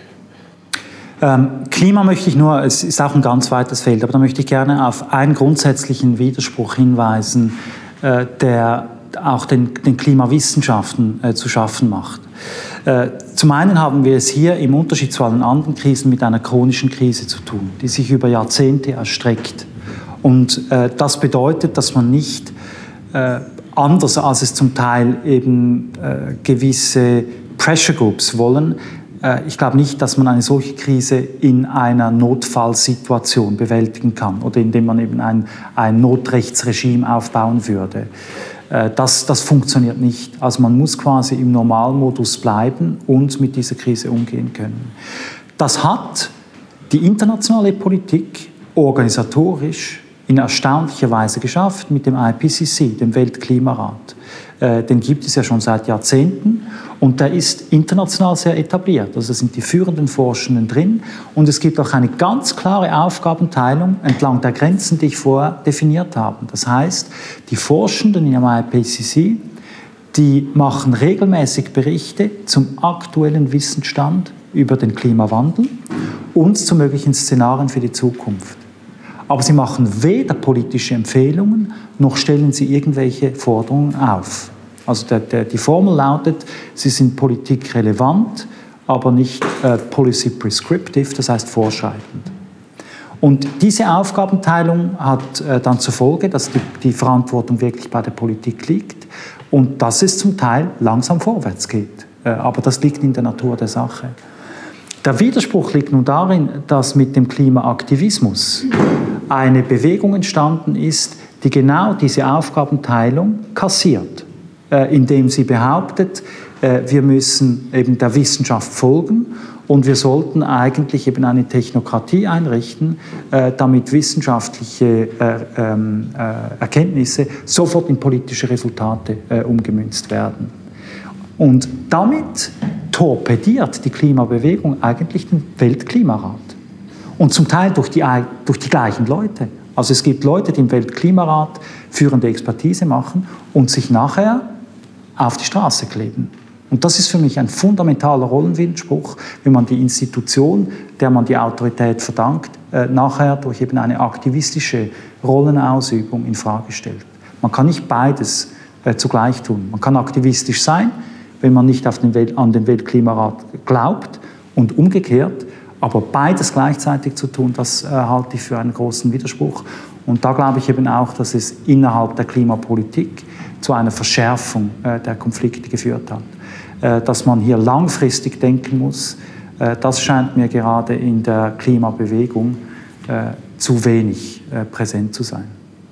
Ähm, Klima möchte ich nur, es ist auch ein ganz weites Feld, aber da möchte ich gerne auf einen grundsätzlichen Widerspruch hinweisen, äh, der auch den, den Klimawissenschaften äh, zu schaffen macht. Äh, zum einen haben wir es hier im Unterschied zu allen anderen Krisen mit einer chronischen Krise zu tun, die sich über Jahrzehnte erstreckt. Und äh, das bedeutet, dass man nicht äh, anders als es zum Teil eben äh, gewisse Pressure Groups wollen, äh, ich glaube nicht, dass man eine solche Krise in einer Notfallsituation bewältigen kann oder indem man eben ein, ein Notrechtsregime aufbauen würde. Das, das funktioniert nicht. Also man muss quasi im Normalmodus bleiben und mit dieser Krise umgehen können. Das hat die internationale Politik organisatorisch in erstaunlicher Weise geschafft mit dem I P C C, dem Weltklimarat. Äh, den gibt es ja schon seit Jahrzehnten und der ist international sehr etabliert. Also da sind die führenden Forschenden drin und es gibt auch eine ganz klare Aufgabenteilung entlang der Grenzen, die ich vorher definiert habe. Das heißt, die Forschenden im I P C C, die machen regelmäßig Berichte zum aktuellen Wissensstand über den Klimawandel und zu möglichen Szenarien für die Zukunft. Aber sie machen weder politische Empfehlungen, noch stellen sie irgendwelche Forderungen auf. Also der, der, die Formel lautet, sie sind politikrelevant, aber nicht äh, policy prescriptive, das heißt vorschreibend. Und diese Aufgabenteilung hat äh, dann zur Folge, dass die, die Verantwortung wirklich bei der Politik liegt und dass es zum Teil langsam vorwärts geht. Äh, aber das liegt in der Natur der Sache. Der Widerspruch liegt nun darin, dass mit dem Klimaaktivismus eine Bewegung entstanden ist, die genau diese Aufgabenteilung kassiert, äh, indem sie behauptet, äh, wir müssen eben der Wissenschaft folgen und wir sollten eigentlich eben eine Technokratie einrichten, äh, damit wissenschaftliche äh, ähm, äh, Erkenntnisse sofort in politische Resultate äh, umgemünzt werden. Und damit torpediert die Klimabewegung eigentlich den Weltklimarat. Und zum Teil durch die, durch die gleichen Leute. Also es gibt Leute, die im Weltklimarat führende Expertise machen und sich nachher auf die Straße kleben. Und das ist für mich ein fundamentaler Rollenwiderspruch, wenn man die Institution, der man die Autorität verdankt, äh, nachher durch eben eine aktivistische Rollenausübung in Frage stellt. Man kann nicht beides äh, zugleich tun. Man kann aktivistisch sein, wenn man nicht auf den Welt, an den Weltklimarat glaubt und umgekehrt. Aber beides gleichzeitig zu tun, das äh, halte ich für einen großen Widerspruch. Und da glaube ich eben auch, dass es innerhalb der Klimapolitik zu einer Verschärfung äh, der Konflikte geführt hat. Äh, dass man hier langfristig denken muss, äh, das scheint mir gerade in der Klimabewegung äh, zu wenig äh, präsent zu sein.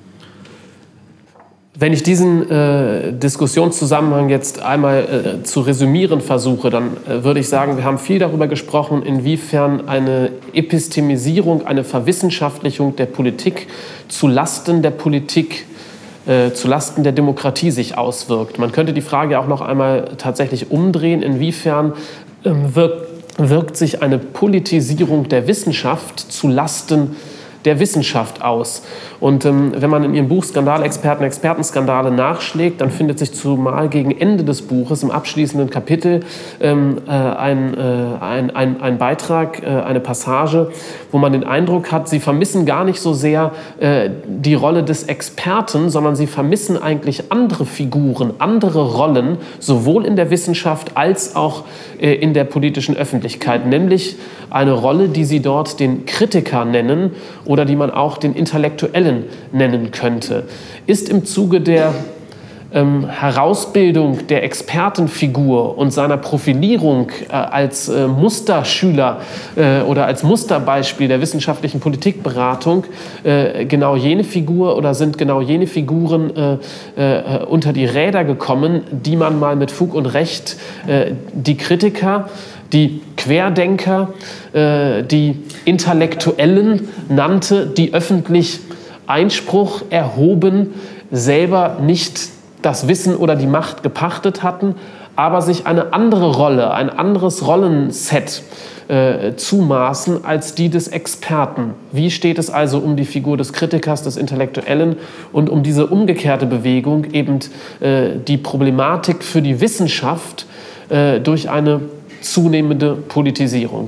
Wenn ich diesen äh, Diskussionszusammenhang jetzt einmal äh, zu resümieren versuche, dann äh, würde ich sagen, wir haben viel darüber gesprochen, inwiefern eine Epistemisierung, eine Verwissenschaftlichung der Politik zu Lasten der Politik, äh, zu Lasten der Demokratie sich auswirkt. Man könnte die Frage auch noch einmal tatsächlich umdrehen, inwiefern äh, wirkt, wirkt sich eine Politisierung der Wissenschaft zu Lasten der Wissenschaft aus. Und ähm, wenn man in Ihrem Buch Skandalexperten, Expertenskandale nachschlägt, dann findet sich zumal gegen Ende des Buches im abschließenden Kapitel ähm, äh, ein, äh, ein, ein, ein Beitrag, äh, eine Passage, wo man den Eindruck hat, Sie vermissen gar nicht so sehr äh, die Rolle des Experten, sondern Sie vermissen eigentlich andere Figuren, andere Rollen, sowohl in der Wissenschaft als auch äh, in der politischen Öffentlichkeit, nämlich eine Rolle, die Sie dort den Kritiker nennen oder die man auch den Intellektuellen nennen könnte. Ist im Zuge der ähm, Herausbildung der Expertenfigur und seiner Profilierung äh, als äh, Musterschüler äh, oder als Musterbeispiel der wissenschaftlichen Politikberatung äh, genau jene Figur oder sind genau jene Figuren äh, äh, unter die Räder gekommen, die man mal mit Fug und Recht äh, die Kritiker, die Querdenker, äh, die Intellektuellen nannte, die öffentlich Einspruch erhoben, selber nicht das Wissen oder die Macht gepachtet hatten, aber sich eine andere Rolle, ein anderes Rollenset äh, zumaßen als die des Experten. Wie steht es also um die Figur des Kritikers, des Intellektuellen und um diese umgekehrte Bewegung, eben äh, die Problematik für die Wissenschaft äh, durch eine zunehmende Politisierung?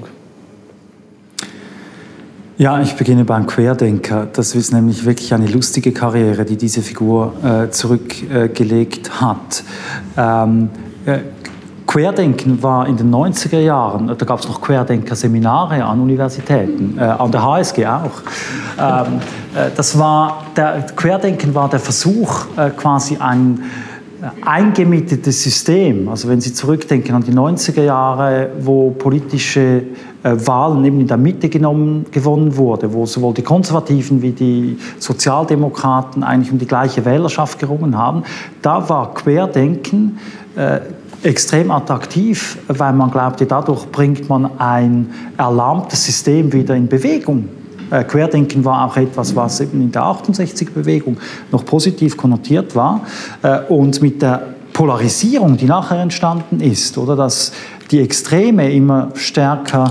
Ja, ich beginne beim Querdenker. Das ist nämlich wirklich eine lustige Karriere, die diese Figur äh, zurückgelegt äh, hat. Ähm, äh, Querdenken war in den neunziger Jahren, da gab es noch Querdenker-Seminare an Universitäten, äh, an der H S G auch. Ähm, äh, das war der, Querdenken war der Versuch, äh, quasi ein eingemittetes System, also wenn Sie zurückdenken an die neunziger Jahre, wo politische äh, Wahlen eben in der Mitte genommen, gewonnen wurde, wo sowohl die Konservativen wie die Sozialdemokraten eigentlich um die gleiche Wählerschaft gerungen haben, da war Querdenken äh, extrem attraktiv, weil man glaubte, dadurch bringt man ein erlahmtes System wieder in Bewegung. Querdenken war auch etwas, was eben in der achtundsechzig-Bewegung noch positiv konnotiert war. Und mit der Polarisierung, die nachher entstanden ist, oder dass die Extreme immer stärker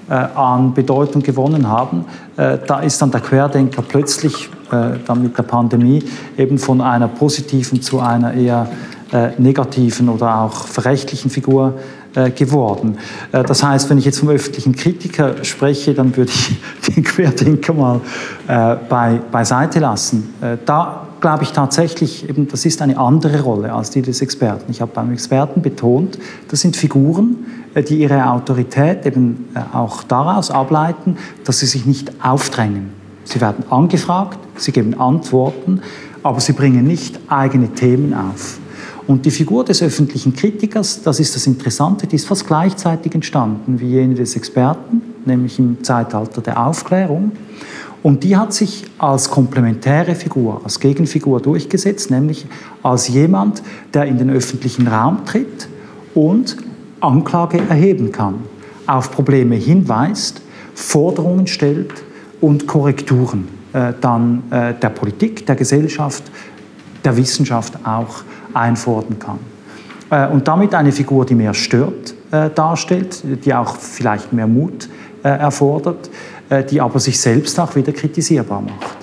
an Bedeutung gewonnen haben, da ist dann der Querdenker plötzlich dann mit der Pandemie eben von einer positiven zu einer eher negativen oder auch verrechtlichen Figur geworden. Das heißt, wenn ich jetzt vom öffentlichen Kritiker spreche, dann würde ich den Querdenker mal äh, bei, beiseite lassen. Äh, da glaube ich tatsächlich, eben, das ist eine andere Rolle als die des Experten. Ich habe beim Experten betont, das sind Figuren, äh, die ihre Autorität eben äh, auch daraus ableiten, dass sie sich nicht aufdrängen. Sie werden angefragt, sie geben Antworten, aber sie bringen nicht eigene Themen auf. Und die Figur des öffentlichen Kritikers, das ist das Interessante, die ist fast gleichzeitig entstanden wie jene des Experten, nämlich im Zeitalter der Aufklärung. Und die hat sich als komplementäre Figur, als Gegenfigur durchgesetzt, nämlich als jemand, der in den öffentlichen Raum tritt und Anklage erheben kann, auf Probleme hinweist, Forderungen stellt und Korrekturen äh, dann äh, der Politik, der Gesellschaft, der Wissenschaft auch einfordern kann. Äh, und damit eine Figur, die mehr stört, äh, darstellt, die auch vielleicht mehr Mut äh, erfordert, äh, die aber sich selbst auch wieder kritisierbar macht.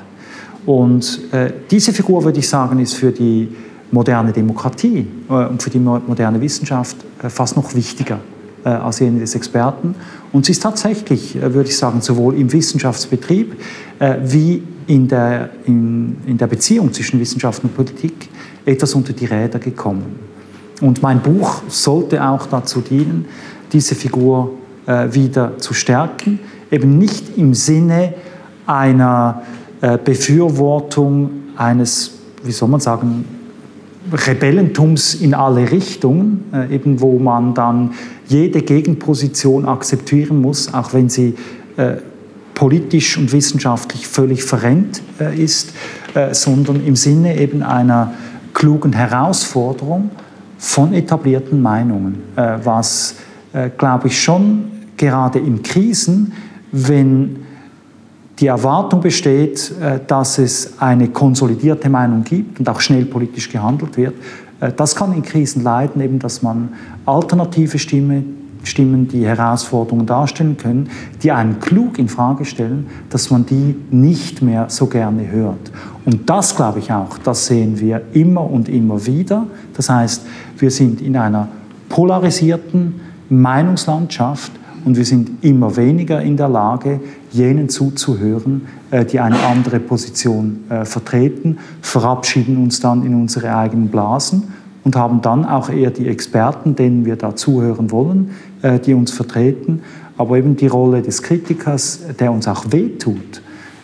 Und äh, diese Figur, würde ich sagen, ist für die moderne Demokratie äh, und für die moderne Wissenschaft äh, fast noch wichtiger äh, als jene des Experten. Und sie ist tatsächlich, äh, würde ich sagen, sowohl im Wissenschaftsbetrieb äh, wie in der, in, in der Beziehung zwischen Wissenschaft und Politik etwas unter die Räder gekommen. Und mein Buch sollte auch dazu dienen, diese Figur äh, wieder zu stärken, eben nicht im Sinne einer äh, Befürwortung eines, wie soll man sagen, Rebellentums in alle Richtungen, äh, eben wo man dann jede Gegenposition akzeptieren muss, auch wenn sie äh, politisch und wissenschaftlich völlig verrennt äh, ist, äh, sondern im Sinne eben einer klugen Herausforderung von etablierten Meinungen, äh, was, äh, glaube ich, schon gerade in Krisen, wenn die Erwartung besteht, äh, dass es eine konsolidierte Meinung gibt und auch schnell politisch gehandelt wird, äh, das kann in Krisen leiden, eben, dass man alternative Stimme, Stimmen, die Herausforderungen darstellen können, die einen klug in Frage stellen, dass man die nicht mehr so gerne hört. Und das, glaube ich auch, das sehen wir immer und immer wieder. Das heißt, wir sind in einer polarisierten Meinungslandschaft und wir sind immer weniger in der Lage, jenen zuzuhören, die eine andere Position vertreten, verabschieden uns dann in unsere eigenen Blasen und haben dann auch eher die Experten, denen wir da zuhören wollen, die uns vertreten. Aber eben die Rolle des Kritikers, der uns auch wehtut,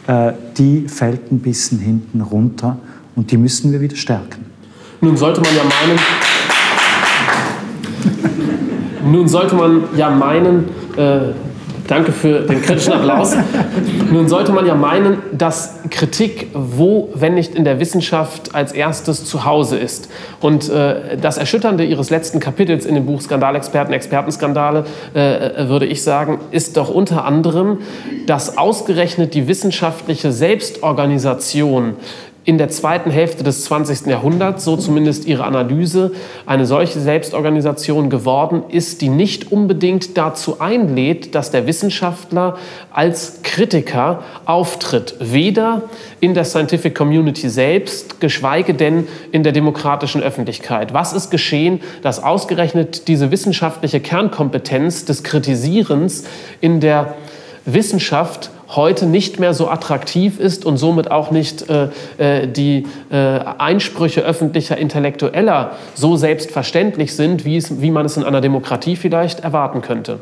die fällt ein bisschen hinten runter und die müssen wir wieder stärken. Nun sollte man ja meinen, nun sollte man ja meinen, äh, danke für den kritischen Applaus. Nun sollte man ja meinen, dass Kritik, wo, wenn nicht in der Wissenschaft, als erstes zu Hause ist. Und äh, das Erschütternde Ihres letzten Kapitels in dem Buch Skandalexperten, Expertenskandale, äh, würde ich sagen, ist doch unter anderem, dass ausgerechnet die wissenschaftliche Selbstorganisation in der zweiten Hälfte des zwanzigsten Jahrhunderts, so zumindest ihre Analyse, eine solche Selbstorganisation geworden ist, die nicht unbedingt dazu einlädt, dass der Wissenschaftler als Kritiker auftritt, weder in der Scientific Community selbst, geschweige denn in der demokratischen Öffentlichkeit. Was ist geschehen, dass ausgerechnet diese wissenschaftliche Kernkompetenz des Kritisierens in der Wissenschaft heute nicht mehr so attraktiv ist und somit auch nicht äh, die äh, Einsprüche öffentlicher Intellektueller so selbstverständlich sind, wie, es, wie man es in einer Demokratie vielleicht erwarten könnte?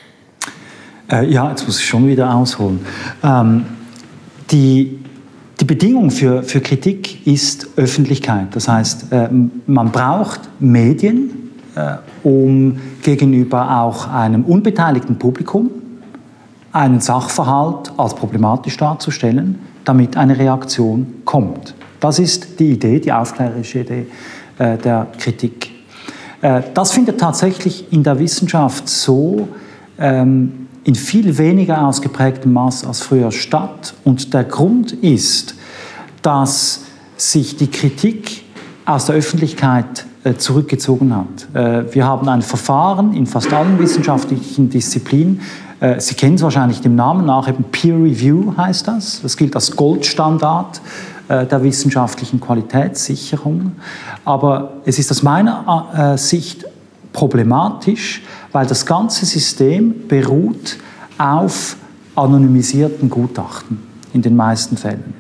Äh, ja, jetzt muss ich schon wieder ausholen. Ähm, die, die Bedingung für, für Kritik ist Öffentlichkeit. Das heißt, äh, man braucht Medien, äh, um gegenüber auch einem unbeteiligten Publikum einen Sachverhalt als problematisch darzustellen, damit eine Reaktion kommt. Das ist die Idee, die aufklärerische Idee äh, der Kritik. Äh, das findet tatsächlich in der Wissenschaft so ähm, in viel weniger ausgeprägtem Maß als früher statt. Und der Grund ist, dass sich die Kritik aus der Öffentlichkeit äh, zurückgezogen hat. Äh, wir haben ein Verfahren in fast allen wissenschaftlichen Disziplinen. Sie kennen es wahrscheinlich dem Namen nach, eben Peer Review heißt das. Das gilt als Goldstandard der wissenschaftlichen Qualitätssicherung. Aber es ist aus meiner Sicht problematisch, weil das ganze System beruht auf anonymisierten Gutachten in den meisten Fällen.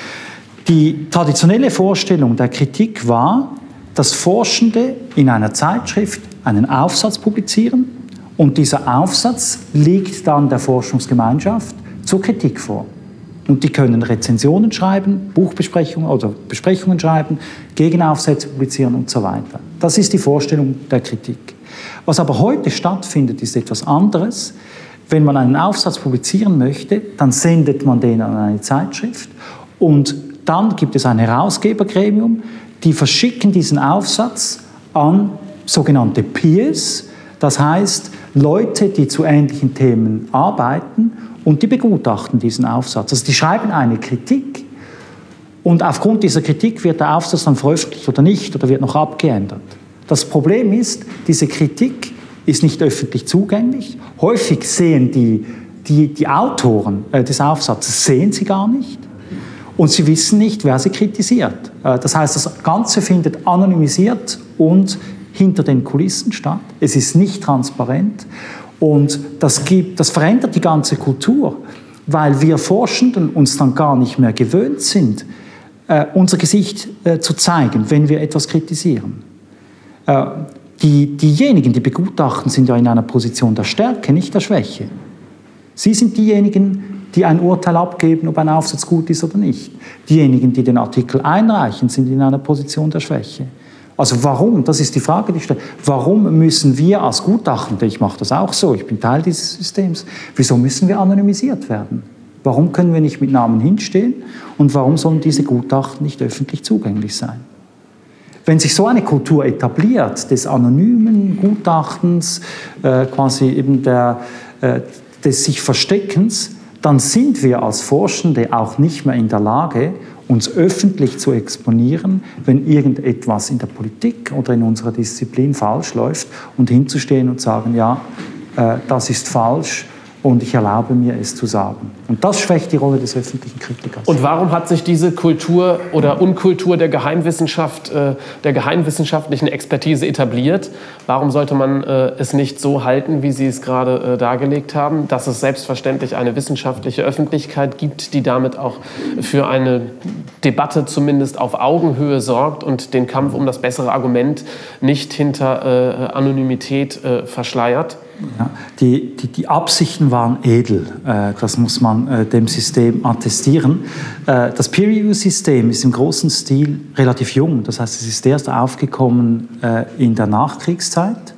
Die traditionelle Vorstellung der Kritik war, dass Forschende in einer Zeitschrift einen Aufsatz publizieren, und dieser Aufsatz liegt dann der Forschungsgemeinschaft zur Kritik vor. Und die können Rezensionen schreiben, Buchbesprechungen oder Besprechungen schreiben, Gegenaufsätze publizieren und so weiter. Das ist die Vorstellung der Kritik. Was aber heute stattfindet, ist etwas anderes. Wenn man einen Aufsatz publizieren möchte, dann sendet man den an eine Zeitschrift und dann gibt es ein Herausgebergremium, die verschicken diesen Aufsatz an sogenannte Peers, das heißt Leute, die zu ähnlichen Themen arbeiten und die begutachten diesen Aufsatz. Also die schreiben eine Kritik und aufgrund dieser Kritik wird der Aufsatz dann veröffentlicht oder nicht oder wird noch abgeändert. Das Problem ist, diese Kritik ist nicht öffentlich zugänglich. Häufig sehen die, die, die Autoren äh, des Aufsatzes sehen sie gar nicht und sie wissen nicht, wer sie kritisiert. Äh, das heißt, das Ganze findet anonymisiert und hinter den Kulissen statt. Es ist nicht transparent und das, gibt, das verändert die ganze Kultur, weil wir Forschenden uns dann gar nicht mehr gewöhnt sind, äh, unser Gesicht äh, zu zeigen, wenn wir etwas kritisieren. Äh, die, diejenigen, die begutachten, sind ja in einer Position der Stärke, nicht der Schwäche. Sie sind diejenigen, die ein Urteil abgeben, ob ein Aufsatz gut ist oder nicht. Diejenigen, die den Artikel einreichen, sind in einer Position der Schwäche. Also warum, das ist die Frage, die ich stelle, warum müssen wir als Gutachtende, ich mache das auch so, ich bin Teil dieses Systems, wieso müssen wir anonymisiert werden? Warum können wir nicht mit Namen hinstehen und warum sollen diese Gutachten nicht öffentlich zugänglich sein? Wenn sich so eine Kultur etabliert, des anonymen Gutachtens, äh, quasi eben der, äh, des sich Versteckens, dann sind wir als Forschende auch nicht mehr in der Lage, uns öffentlich zu exponieren, wenn irgendetwas in der Politik oder in unserer Disziplin falsch läuft und hinzustehen und sagen, ja, äh, das ist falsch und ich erlaube mir, es zu sagen. Und das schwächt die Rolle des öffentlichen Kritikers. Und warum hat sich diese Kultur oder Unkultur der Geheimwissenschaft, äh, der geheimwissenschaftlichen Expertise etabliert? Warum sollte man äh, es nicht so halten, wie Sie es gerade äh, dargelegt haben, dass es selbstverständlich eine wissenschaftliche Öffentlichkeit gibt, die damit auch für eine Debatte zumindest auf Augenhöhe sorgt und den Kampf um das bessere Argument nicht hinter äh, Anonymität äh, verschleiert? Ja, die, die, die Absichten waren edel, äh, das muss man äh, dem System attestieren. Äh, das Peer-Review-System ist im großen Stil relativ jung, das heißt, es ist erst aufgekommen äh, in der Nachkriegszeit,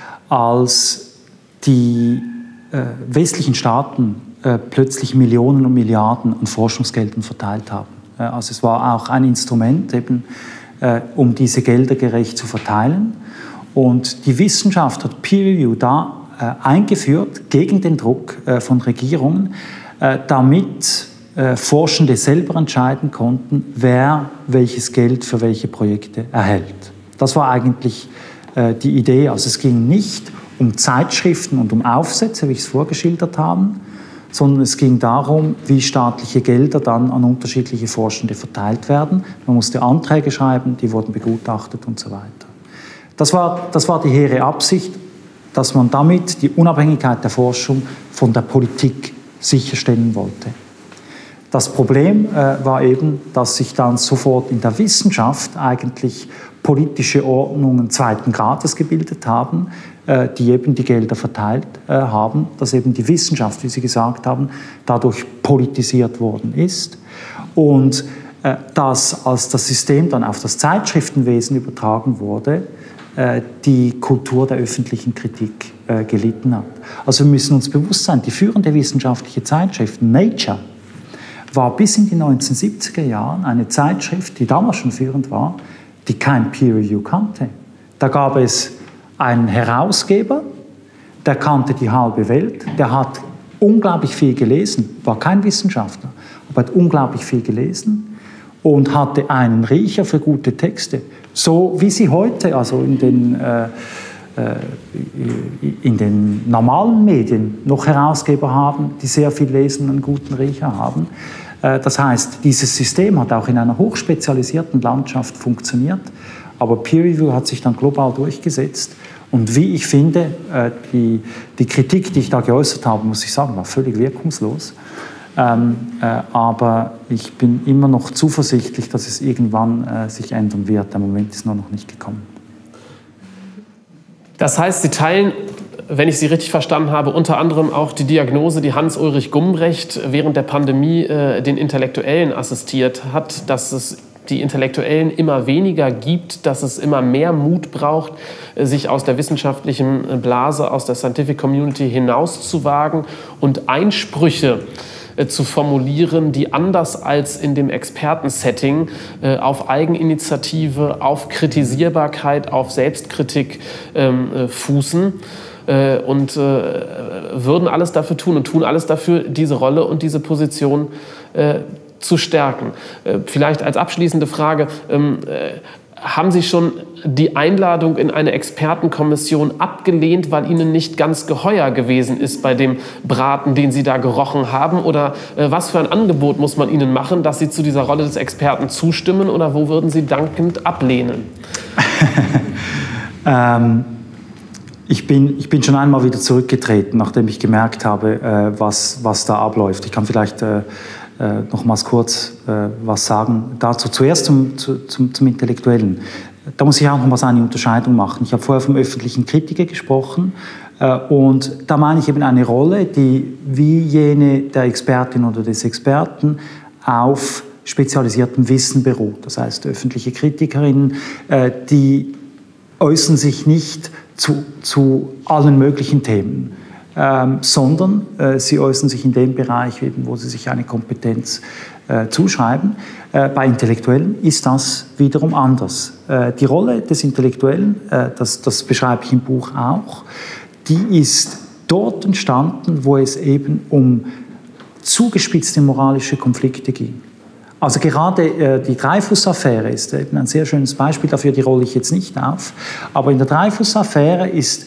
als die äh, westlichen Staaten äh, plötzlich Millionen und Milliarden an Forschungsgeldern verteilt haben. Äh, also es war auch ein Instrument, eben, äh, um diese Gelder gerecht zu verteilen. Und die Wissenschaft hat Peer-Review da äh, eingeführt gegen den Druck äh, von Regierungen, äh, damit äh, Forschende selber entscheiden konnten, wer welches Geld für welche Projekte erhält. Das war eigentlich äh, die Idee. Also es ging nicht um Zeitschriften und um Aufsätze, wie ich es vorgeschildert habe, sondern es ging darum, wie staatliche Gelder dann an unterschiedliche Forschende verteilt werden. Man musste Anträge schreiben, die wurden begutachtet und so weiter. Das war, das war die hehre Absicht, dass man damit die Unabhängigkeit der Forschung von der Politik sicherstellen wollte. Das Problem äh, war eben, dass sich dann sofort in der Wissenschaft eigentlich politische Ordnungen zweiten Grades gebildet haben, äh, die eben die Gelder verteilt äh, haben, dass eben die Wissenschaft, wie Sie gesagt haben, dadurch politisiert worden ist. Und äh, dass, als das System dann auf das Zeitschriftenwesen übertragen wurde, äh, die Kultur der öffentlichen Kritik äh, gelitten hat. Also wir müssen uns bewusst sein, die führende wissenschaftliche Zeitschrift Nature war bis in die neunzehnhundertsiebziger Jahren eine Zeitschrift, die damals schon führend war, die kein Peer Review kannte. Da gab es einen Herausgeber, der kannte die halbe Welt, der hat unglaublich viel gelesen, war kein Wissenschaftler, aber hat unglaublich viel gelesen und hatte einen Riecher für gute Texte. So wie sie heute, also in den, äh, in den normalen Medien noch Herausgeber haben, die sehr viel lesen und einen guten Riecher haben. Das heißt, dieses System hat auch in einer hochspezialisierten Landschaft funktioniert, aber Peer Review hat sich dann global durchgesetzt. Und wie ich finde, die, die Kritik, die ich da geäußert habe, muss ich sagen, war völlig wirkungslos. Ähm, äh, aber ich bin immer noch zuversichtlich, dass es irgendwann äh, sich ändern wird. Der Moment ist nur noch nicht gekommen. Das heißt, Sie teilen, wenn ich Sie richtig verstanden habe, unter anderem auch die Diagnose, die Hans-Ulrich Gumbrecht während der Pandemie äh, den Intellektuellen assistiert hat, dass es die Intellektuellen immer weniger gibt, dass es immer mehr Mut braucht, sich aus der wissenschaftlichen Blase, aus der Scientific Community hinauszuwagen und Einsprüche zu formulieren, die anders als in dem Expertensetting äh, auf Eigeninitiative, auf Kritisierbarkeit, auf Selbstkritik ähm, äh, fußen äh, und äh, würden alles dafür tun und tun alles dafür, diese Rolle und diese Position äh, zu stärken. Äh, vielleicht als abschließende Frage, ähm, äh, haben Sie schon die Einladung in eine Expertenkommission abgelehnt, weil Ihnen nicht ganz geheuer gewesen ist bei dem Braten, den Sie da gerochen haben? Oder äh, was für ein Angebot muss man Ihnen machen, dass Sie zu dieser Rolle des Experten zustimmen? Oder wo würden Sie dankend ablehnen? ähm, ich, bin, ich bin schon einmal wieder zurückgetreten, nachdem ich gemerkt habe, äh, was, was da abläuft. Ich kann vielleicht äh, Äh, nochmals kurz äh, was sagen. Dazu zuerst zum, zum, zum Intellektuellen. Da muss ich auch nochmals eine Unterscheidung machen. Ich habe vorher vom öffentlichen Kritiker gesprochen äh, und da meine ich eben eine Rolle, die wie jene der Expertin oder des Experten auf spezialisiertem Wissen beruht. Das heißt, öffentliche Kritikerinnen, äh, die äußern sich nicht zu, zu allen möglichen Themen. Ähm, sondern äh, sie äußern sich in dem Bereich, eben, wo sie sich eine Kompetenz äh, zuschreiben. Äh, bei Intellektuellen ist das wiederum anders. Äh, die Rolle des Intellektuellen, äh, das, das beschreibe ich im Buch auch, die ist dort entstanden, wo es eben um zugespitzte moralische Konflikte ging. Also gerade äh, die Dreyfus-Affäre ist eben ein sehr schönes Beispiel dafür, die rolle ich jetzt nicht auf. Aber in der Dreyfus-Affäre ist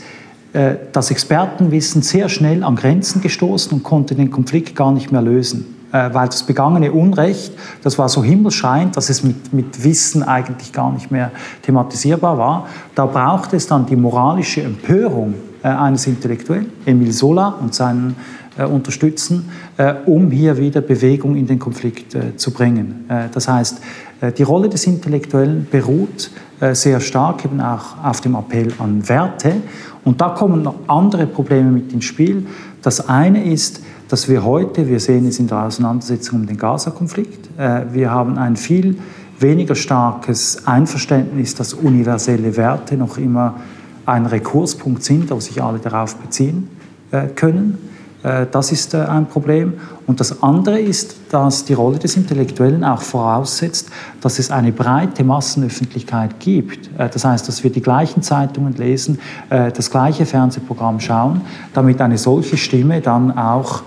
das Expertenwissen sehr schnell an Grenzen gestoßen und konnte den Konflikt gar nicht mehr lösen. Weil das begangene Unrecht, das war so himmelschreiend, dass es mit, mit Wissen eigentlich gar nicht mehr thematisierbar war. Da brauchte es dann die moralische Empörung eines Intellektuellen, Émile Zola und seinen äh, Unterstützen, äh, um hier wieder Bewegung in den Konflikt äh, zu bringen. Äh, das heißt, äh, die Rolle des Intellektuellen beruht äh, sehr stark eben auch auf dem Appell an Werte. Und da kommen noch andere Probleme mit ins Spiel. Das eine ist, dass wir heute, wir sehen es in der Auseinandersetzung um den Gaza-Konflikt, äh, wir haben ein viel weniger starkes Einverständnis, dass universelle Werte noch immer ein Rekurspunkt sind, wo sich alle darauf beziehen äh, können. Äh, das ist äh, ein Problem. Und das andere ist, dass die Rolle des Intellektuellen auch voraussetzt, dass es eine breite Massenöffentlichkeit gibt. Äh, das heißt, dass wir die gleichen Zeitungen lesen, äh, das gleiche Fernsehprogramm schauen, damit eine solche Stimme dann auch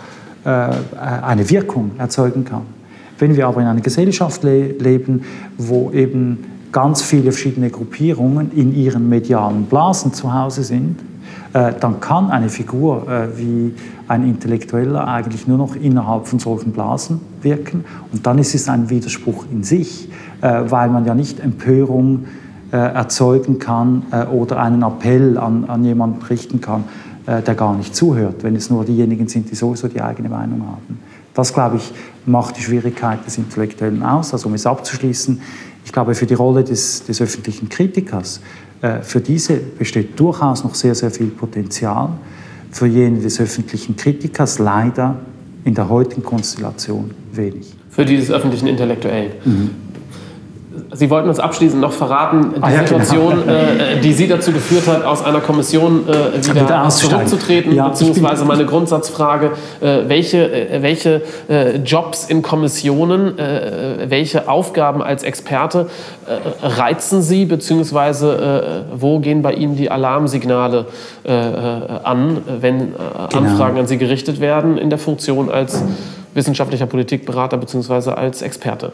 eine Wirkung erzeugen kann. Wenn wir aber in einer Gesellschaft le leben, wo eben ganz viele verschiedene Gruppierungen in ihren medialen Blasen zu Hause sind, äh, dann kann eine Figur äh, wie ein Intellektueller eigentlich nur noch innerhalb von solchen Blasen wirken. Und dann ist es ein Widerspruch in sich, äh, weil man ja nicht Empörung äh, erzeugen kann äh, oder einen Appell an, an jemanden richten kann, äh, der gar nicht zuhört, wenn es nur diejenigen sind, die sowieso die eigene Meinung haben. Das, glaube ich, macht die Schwierigkeit des Intellektuellen aus. Also um es abzuschließen, ich glaube, für die Rolle des, des öffentlichen Kritikers, äh, für diese besteht durchaus noch sehr, sehr viel Potenzial. Für jene des öffentlichen Kritikers leider in der heutigen Konstellation wenig. Für die des öffentlichen Intellektuellen. Mhm. Sie wollten uns abschließend noch verraten, die ah, ja, Situation, genau. äh, die Sie dazu geführt hat, aus einer Kommission äh, wieder, wieder zurückzutreten, ja, beziehungsweise meine Grundsatzfrage, äh, welche, äh, welche äh, Jobs in Kommissionen, äh, welche Aufgaben als Experte äh, reizen Sie, beziehungsweise äh, wo gehen bei Ihnen die Alarmsignale äh, an, wenn äh, genau. Anfragen an Sie gerichtet werden in der Funktion als wissenschaftlicher Politikberater beziehungsweise als Experte?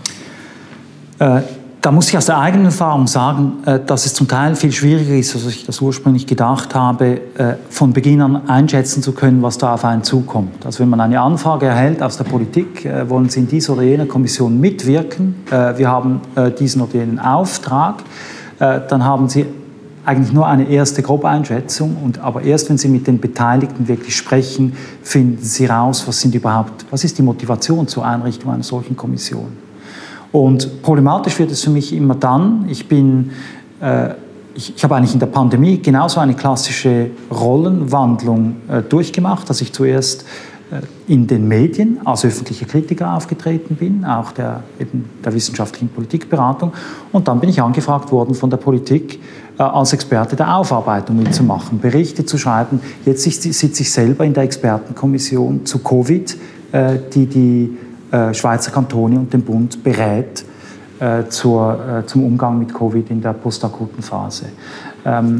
Äh, da muss ich aus der eigenen Erfahrung sagen, äh, dass es zum Teil viel schwieriger ist, als ich das ursprünglich gedacht habe, äh, von Beginn an einschätzen zu können, was da auf einen zukommt. Also wenn man eine Anfrage erhält aus der Politik, äh, wollen Sie in dieser oder jener Kommission mitwirken, äh, wir haben äh, diesen oder jenen Auftrag, äh, dann haben Sie eigentlich nur eine erste grobe Einschätzung, und aber erst wenn Sie mit den Beteiligten wirklich sprechen, finden Sie raus, was sind überhaupt, was ist die Motivation zur Einrichtung einer solchen Kommission. Und problematisch wird es für mich immer dann, ich bin, äh, ich, ich habe eigentlich in der Pandemie genauso eine klassische Rollenwandlung äh, durchgemacht, dass ich zuerst äh, in den Medien als öffentlicher Kritiker aufgetreten bin, auch der, eben der wissenschaftlichen Politikberatung, und dann bin ich angefragt worden von der Politik, äh, als Experte der Aufarbeitung mitzumachen, Berichte zu schreiben. Jetzt sitze ich selber in der Expertenkommission zu Covid, äh, die die Schweizer Kantone und den Bund berät äh, zur, äh, zum Umgang mit Covid in der postakuten Phase. Ähm,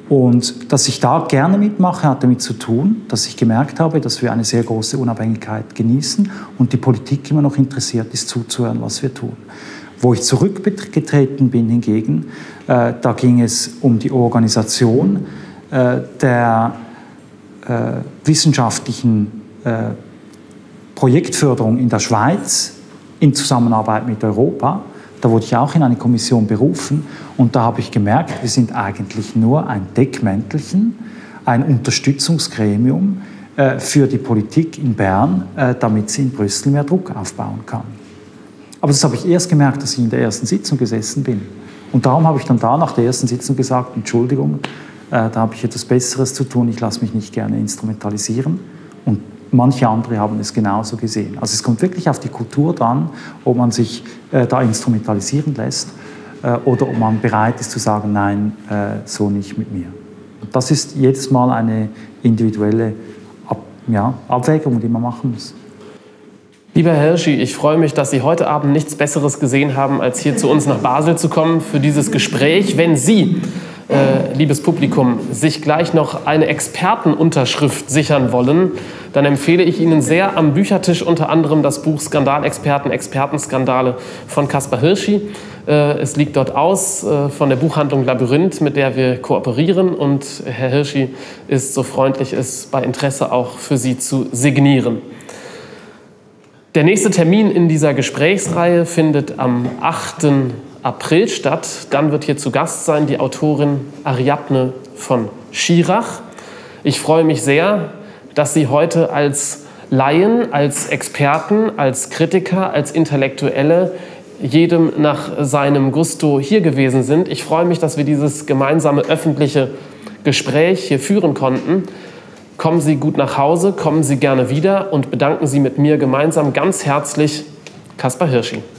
und dass ich da gerne mitmache, hat damit zu tun, dass ich gemerkt habe, dass wir eine sehr große Unabhängigkeit genießen und die Politik immer noch interessiert ist, zuzuhören, was wir tun. Wo ich zurückgetreten bin hingegen, äh, da ging es um die Organisation äh, der äh, wissenschaftlichen äh, Projektförderung in der Schweiz in Zusammenarbeit mit Europa. Da wurde ich auch in eine Kommission berufen, und da habe ich gemerkt, wir sind eigentlich nur ein Deckmäntelchen, ein Unterstützungsgremium äh, für die Politik in Bern, äh, damit sie in Brüssel mehr Druck aufbauen kann. Aber das habe ich erst gemerkt, dass ich in der ersten Sitzung gesessen bin. Und darum habe ich dann da nach der ersten Sitzung gesagt, Entschuldigung, äh, da habe ich etwas Besseres zu tun, ich lasse mich nicht gerne instrumentalisieren. Und manche andere haben es genauso gesehen. Also es kommt wirklich auf die Kultur dran, ob man sich äh, da instrumentalisieren lässt äh, oder ob man bereit ist zu sagen, nein, äh, so nicht mit mir. Und das ist jedes Mal eine individuelle Ab ja, Abwägung, die man machen muss. Lieber Herr Hirschi, ich freue mich, dass Sie heute Abend nichts Besseres gesehen haben, als hier zu uns nach Basel zu kommen für dieses Gespräch. Wenn Sie, äh, liebes Publikum, sich gleich noch eine Expertenunterschrift sichern wollen, dann empfehle ich Ihnen sehr am Büchertisch unter anderem das Buch Skandalexperten, Expertenskandale von Kaspar Hirschi. Äh, es liegt dort aus äh, von der Buchhandlung Labyrinth, mit der wir kooperieren. Und Herr Hirschi ist so freundlich, es bei Interesse auch für Sie zu signieren. Der nächste Termin in dieser Gesprächsreihe findet am achten April statt. Dann wird hier zu Gast sein die Autorin Ariadne von Schirach. Ich freue mich sehr, dass Sie heute als Laien, als Experten, als Kritiker, als Intellektuelle jedem nach seinem Gusto hier gewesen sind. Ich freue mich, dass wir dieses gemeinsame öffentliche Gespräch hier führen konnten. Kommen Sie gut nach Hause, kommen Sie gerne wieder und bedanken Sie mit mir gemeinsam ganz herzlich Kaspar Hirschi.